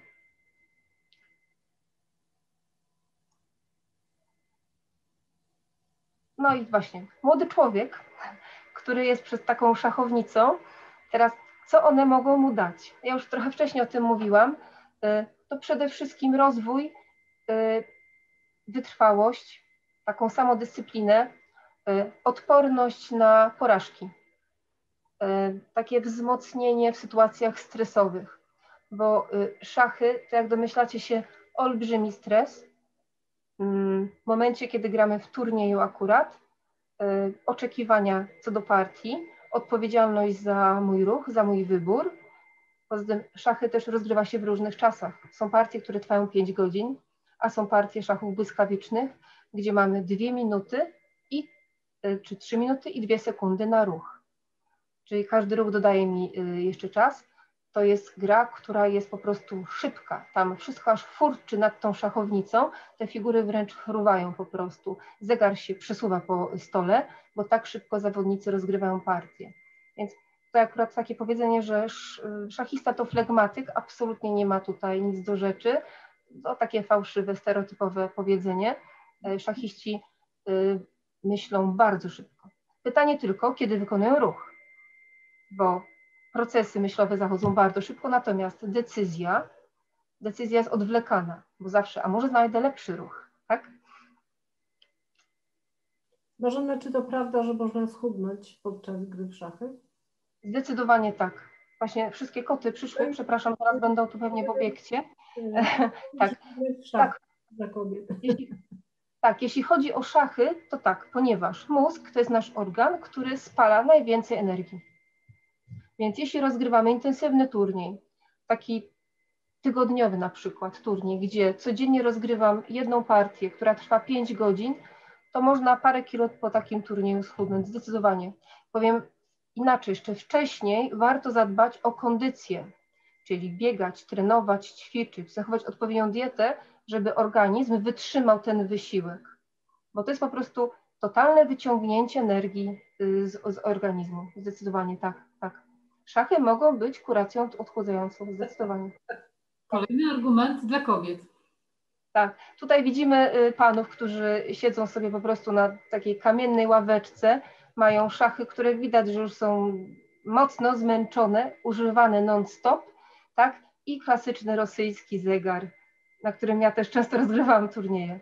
No i właśnie, młody człowiek, który jest przed taką szachownicą, teraz co one mogą mu dać? Ja już trochę wcześniej o tym mówiłam. To przede wszystkim rozwój, wytrwałość, taką samodyscyplinę, odporność na porażki. Takie wzmocnienie w sytuacjach stresowych, bo szachy, to jak domyślacie się, olbrzymi stres. W momencie, kiedy gramy w turnieju akurat, oczekiwania co do partii, odpowiedzialność za mój ruch, za mój wybór. Poza tym szachy też rozgrywa się w różnych czasach. Są partie, które trwają 5 godzin, a są partie szachów błyskawicznych, gdzie mamy 2 minuty czy 3 minuty i 2 sekundy na ruch. Czyli każdy ruch dodaje mi jeszcze czas. To jest gra, która jest po prostu szybka. Tam wszystko aż furczy nad tą szachownicą. Te figury wręcz fruwają po prostu. Zegar się przesuwa po stole, bo tak szybko zawodnicy rozgrywają partię. Więc to akurat takie powiedzenie, że szachista to flegmatyk, absolutnie nie ma tutaj nic do rzeczy. To takie fałszywe, stereotypowe powiedzenie. Szachiści myślą bardzo szybko. Pytanie tylko, kiedy wykonują ruch, bo procesy myślowe zachodzą bardzo szybko, natomiast decyzja jest odwlekana, bo zawsze, a może znajdę lepszy ruch, tak? Bożena, czy to prawda, że można schudnąć podczas gry w szachy? Zdecydowanie tak. Właśnie wszystkie koty przyszły, przepraszam, teraz będą tu pewnie w obiekcie. Tak. Dla kobiet. Jeśli chodzi o szachy, to tak, ponieważ mózg to jest nasz organ, który spala najwięcej energii. Więc jeśli rozgrywamy intensywny turniej, taki tygodniowy na przykład turniej, gdzie codziennie rozgrywam jedną partię, która trwa 5 godzin, to można parę kilo po takim turnieju schudnąć, zdecydowanie. Powiem inaczej, jeszcze wcześniej warto zadbać o kondycję, czyli biegać, trenować, ćwiczyć, zachować odpowiednią dietę, żeby organizm wytrzymał ten wysiłek. Bo to jest po prostu totalne wyciągnięcie energii z organizmu. Zdecydowanie tak. Szachy mogą być kuracją odchudzającą, zdecydowanie. Kolejny argument dla kobiet. Tak, tutaj widzimy panów, którzy siedzą sobie po prostu na takiej kamiennej ławeczce, mają szachy, które widać, że już są mocno zmęczone, używane non-stop, tak? I klasyczny rosyjski zegar, na którym ja też często rozgrywałam turnieje.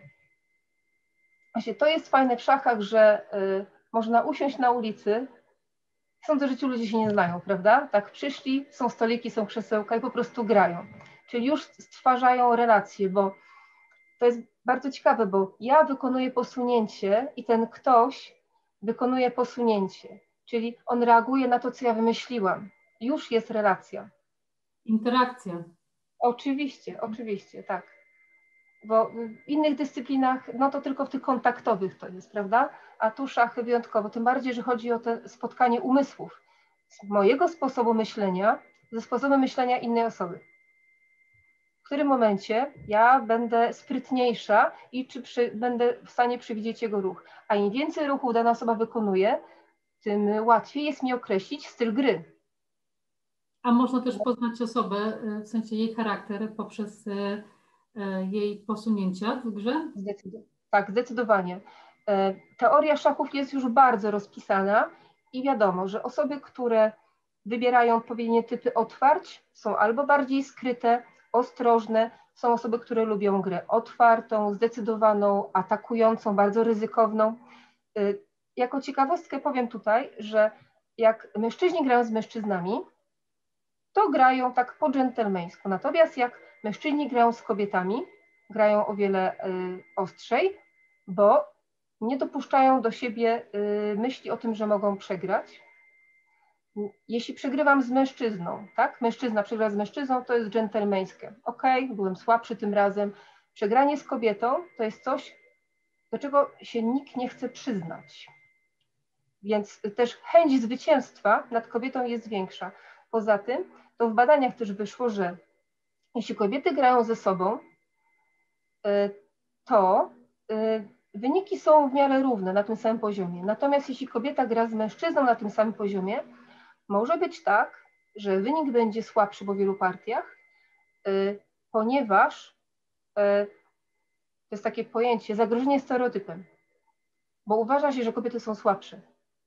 Właśnie to jest fajne w szachach, że można usiąść na ulicy, Sądzę, że ci ludzie się nie znają, prawda? Tak przyszli, są stoliki, są krzesełka i po prostu grają. Czyli już stwarzają relacje, bo to jest bardzo ciekawe, bo ja wykonuję posunięcie i ten ktoś wykonuje posunięcie. Czyli on reaguje na to, co ja wymyśliłam. Już jest relacja. Interakcja. Oczywiście, tak. Bo w innych dyscyplinach, no to tylko w tych kontaktowych to jest, prawda? A tu szachy wyjątkowo, tym bardziej, że chodzi o to spotkanie umysłów. Z mojego sposobu myślenia ze sposobem myślenia innej osoby. W którym momencie ja będę sprytniejsza i będę w stanie przewidzieć jego ruch. A im więcej ruchów dana osoba wykonuje, tym łatwiej jest mi określić styl gry. A można też poznać osobę, w sensie jej charakter poprzez jej posunięcia w grze? Tak, zdecydowanie. Teoria szachów jest już bardzo rozpisana i wiadomo, że osoby, które wybierają odpowiednie typy otwarć, są albo bardziej skryte, ostrożne, są osoby, które lubią grę otwartą, zdecydowaną, atakującą, bardzo ryzykowną. Jako ciekawostkę powiem tutaj, że jak mężczyźni grają z mężczyznami, to grają tak po dżentelmeńsku. Natomiast jak mężczyźni grają z kobietami, grają o wiele ostrzej, bo nie dopuszczają do siebie myśli o tym, że mogą przegrać. Jeśli przegrywam z mężczyzną, tak? Mężczyzna przegra z mężczyzną, to jest dżentelmeńskie. Okej, byłem słabszy tym razem. Przegranie z kobietą to jest coś, do czego się nikt nie chce przyznać. Więc też chęć zwycięstwa nad kobietą jest większa. Poza tym, to w badaniach też wyszło, że jeśli kobiety grają ze sobą, to wyniki są w miarę równe na tym samym poziomie. Natomiast jeśli kobieta gra z mężczyzną na tym samym poziomie, może być tak, że wynik będzie słabszy po wielu partiach, ponieważ to jest takie pojęcie zagrożenie stereotypem, bo uważa się, że kobiety są słabsze.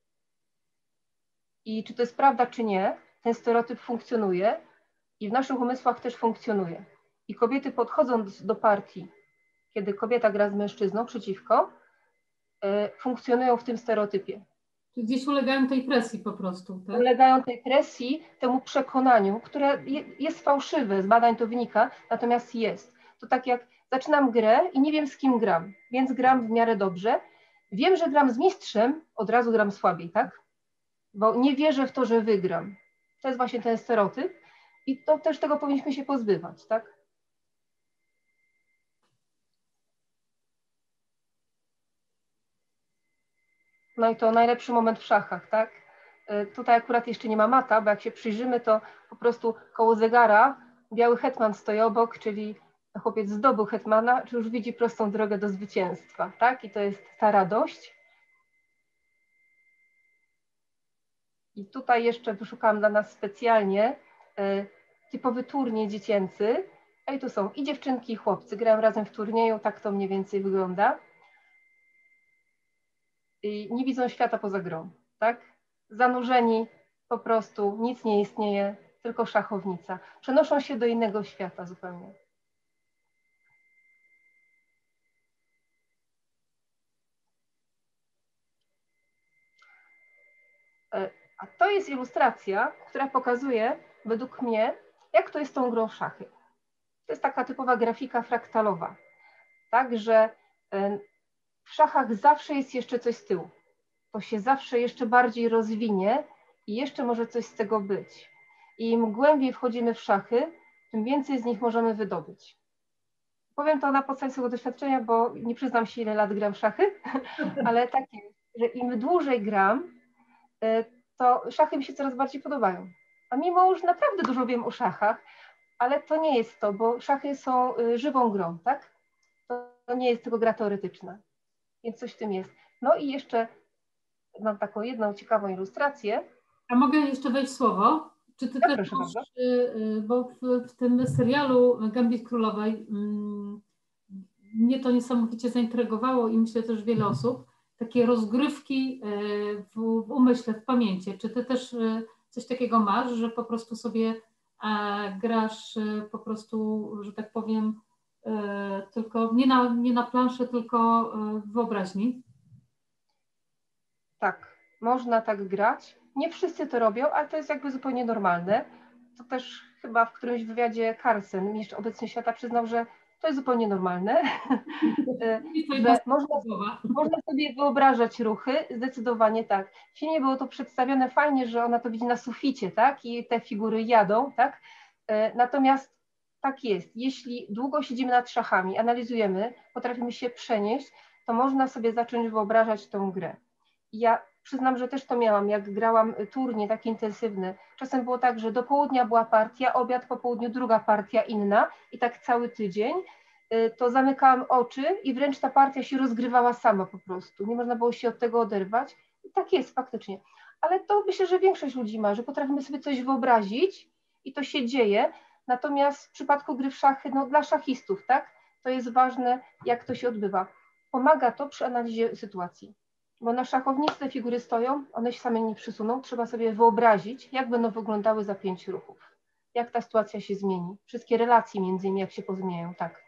I czy to jest prawda, czy nie, ten stereotyp funkcjonuje i w naszych umysłach też funkcjonuje. I kobiety podchodząc do partii, kiedy kobieta gra z mężczyzną przeciwko, funkcjonują w tym stereotypie. Czy gdzieś ulegają tej presji po prostu, tak? Ulegają tej presji, temu przekonaniu, które jest fałszywe, z badań to wynika, natomiast jest. To tak jak zaczynam grę i nie wiem, z kim gram, więc gram w miarę dobrze. Wiem, że gram z mistrzem, od razu gram słabiej, tak? Bo nie wierzę w to, że wygram. To jest właśnie ten stereotyp i to też tego powinniśmy się pozbywać, tak? No i to najlepszy moment w szachach, tak? Tutaj akurat jeszcze nie ma mata, bo jak się przyjrzymy, to po prostu koło zegara biały hetman stoi obok, czyli chłopiec zdobył hetmana, czy już widzi prostą drogę do zwycięstwa, tak? I to jest ta radość. I tutaj jeszcze wyszukałam dla nas specjalnie typowy turniej dziecięcy. A i tu są i dziewczynki, i chłopcy. Grają razem w turnieju, tak to mniej więcej wygląda. I nie widzą świata poza grą, tak? Zanurzeni po prostu, nic nie istnieje, tylko szachownica. Przenoszą się do innego świata zupełnie. A to jest ilustracja, która pokazuje według mnie, jak to jest z tą grą w szachy. To jest taka typowa grafika fraktalowa. Także w szachach zawsze jest jeszcze coś z tyłu. To się zawsze jeszcze bardziej rozwinie i jeszcze może coś z tego być. I im głębiej wchodzimy w szachy, tym więcej z nich możemy wydobyć. Powiem to na podstawie swojego doświadczenia, bo nie przyznam się, ile lat gram w szachy, ale tak jest, że im dłużej gram, to szachy mi się coraz bardziej podobają. A mimo już naprawdę dużo wiem o szachach, ale to nie jest to, bo szachy są żywą grą, tak? To nie jest tylko gra teoretyczna, więc coś w tym jest. No i jeszcze mam taką jedną ciekawą ilustrację. A mogę jeszcze wejść w słowo? Czy ty też Proszę masz, bardzo. bo w tym serialu Gambit Królowej mnie to niesamowicie zaintrygowało i myślę też wiele osób, takie rozgrywki w umyśle, w pamięci. Czy ty też coś takiego masz, że po prostu sobie grasz po prostu, że tak powiem, tylko nie na planszy, tylko w wyobraźni? Tak, można tak grać. Nie wszyscy to robią, ale to jest jakby zupełnie normalne. To też chyba w którymś wywiadzie Carlsen, mistrz obecny świata, przyznał, że to jest zupełnie normalne, że można sobie wyobrażać ruchy, zdecydowanie tak. W filmie było to przedstawione fajnie, że ona to widzi na suficie, tak, i te figury jadą, tak, natomiast tak jest, jeśli długo siedzimy nad szachami, analizujemy, potrafimy się przenieść, to można sobie zacząć wyobrażać tą grę. Ja przyznam, że też to miałam, jak grałam turnie takie intensywne. Czasem było tak, że do południa była partia, obiad, po południu druga partia inna i tak cały tydzień. To zamykałam oczy i wręcz ta partia się rozgrywała sama po prostu. Nie można było się od tego oderwać. I tak jest faktycznie. Ale to myślę, że większość ludzi ma, że potrafimy sobie coś wyobrazić i to się dzieje. Natomiast w przypadku gry w szachy, no dla szachistów, tak, to jest ważne, jak to się odbywa. Pomaga to przy analizie sytuacji. Bo na szachownicy te figury stoją, one się same nie przysuną, trzeba sobie wyobrazić, jak będą wyglądały za 5 ruchów, jak ta sytuacja się zmieni, wszystkie relacje między nimi, jak się pozmieniają, tak.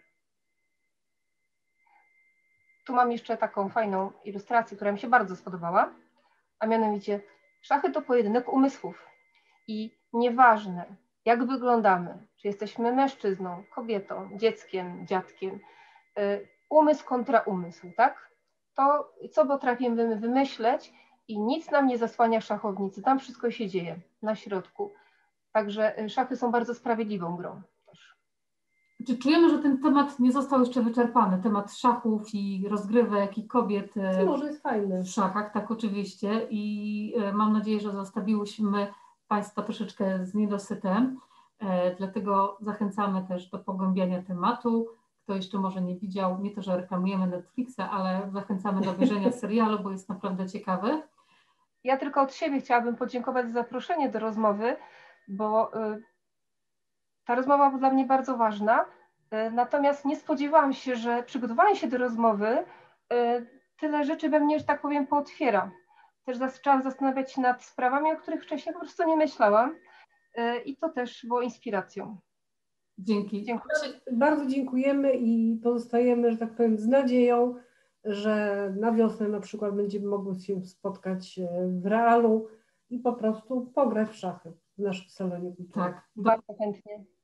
Tu mam jeszcze taką fajną ilustrację, która mi się bardzo spodobała, a mianowicie szachy to pojedynek umysłów i nieważne, jak wyglądamy, czy jesteśmy mężczyzną, kobietą, dzieckiem, dziadkiem, umysł kontra umysł, tak? To, co potrafimy wymyśleć i nic nam nie zasłania szachownicy. Tam wszystko się dzieje na środku. Także szachy są bardzo sprawiedliwą grą też. Czy czujemy, że ten temat nie został jeszcze wyczerpany? Temat szachów i rozgrywek i kobiet może jest fajny w szachach, tak oczywiście. I mam nadzieję, że zostawiłyśmy Państwa troszeczkę z niedosytem. Dlatego zachęcamy też do pogłębiania tematu. Kto jeszcze może nie widział, nie to, że reklamujemy Netflixa, ale zachęcamy do obejrzenia serialu, bo jest naprawdę ciekawy. Ja tylko od siebie chciałabym podziękować za zaproszenie do rozmowy, bo ta rozmowa była dla mnie bardzo ważna. Natomiast nie spodziewałam się, że przygotowując się do rozmowy, tyle rzeczy we mnie, że tak powiem, pootwiera. Też zaczęłam zastanawiać się nad sprawami, o których wcześniej po prostu nie myślałam. I to też było inspiracją. Dzięki. Dziękuję. Bardzo dziękujemy i pozostajemy, że tak powiem, z nadzieją, że na wiosnę na przykład będziemy mogły się spotkać w realu i po prostu pograć w szachy w naszym salonie kultury. Tak, Bardzo chętnie.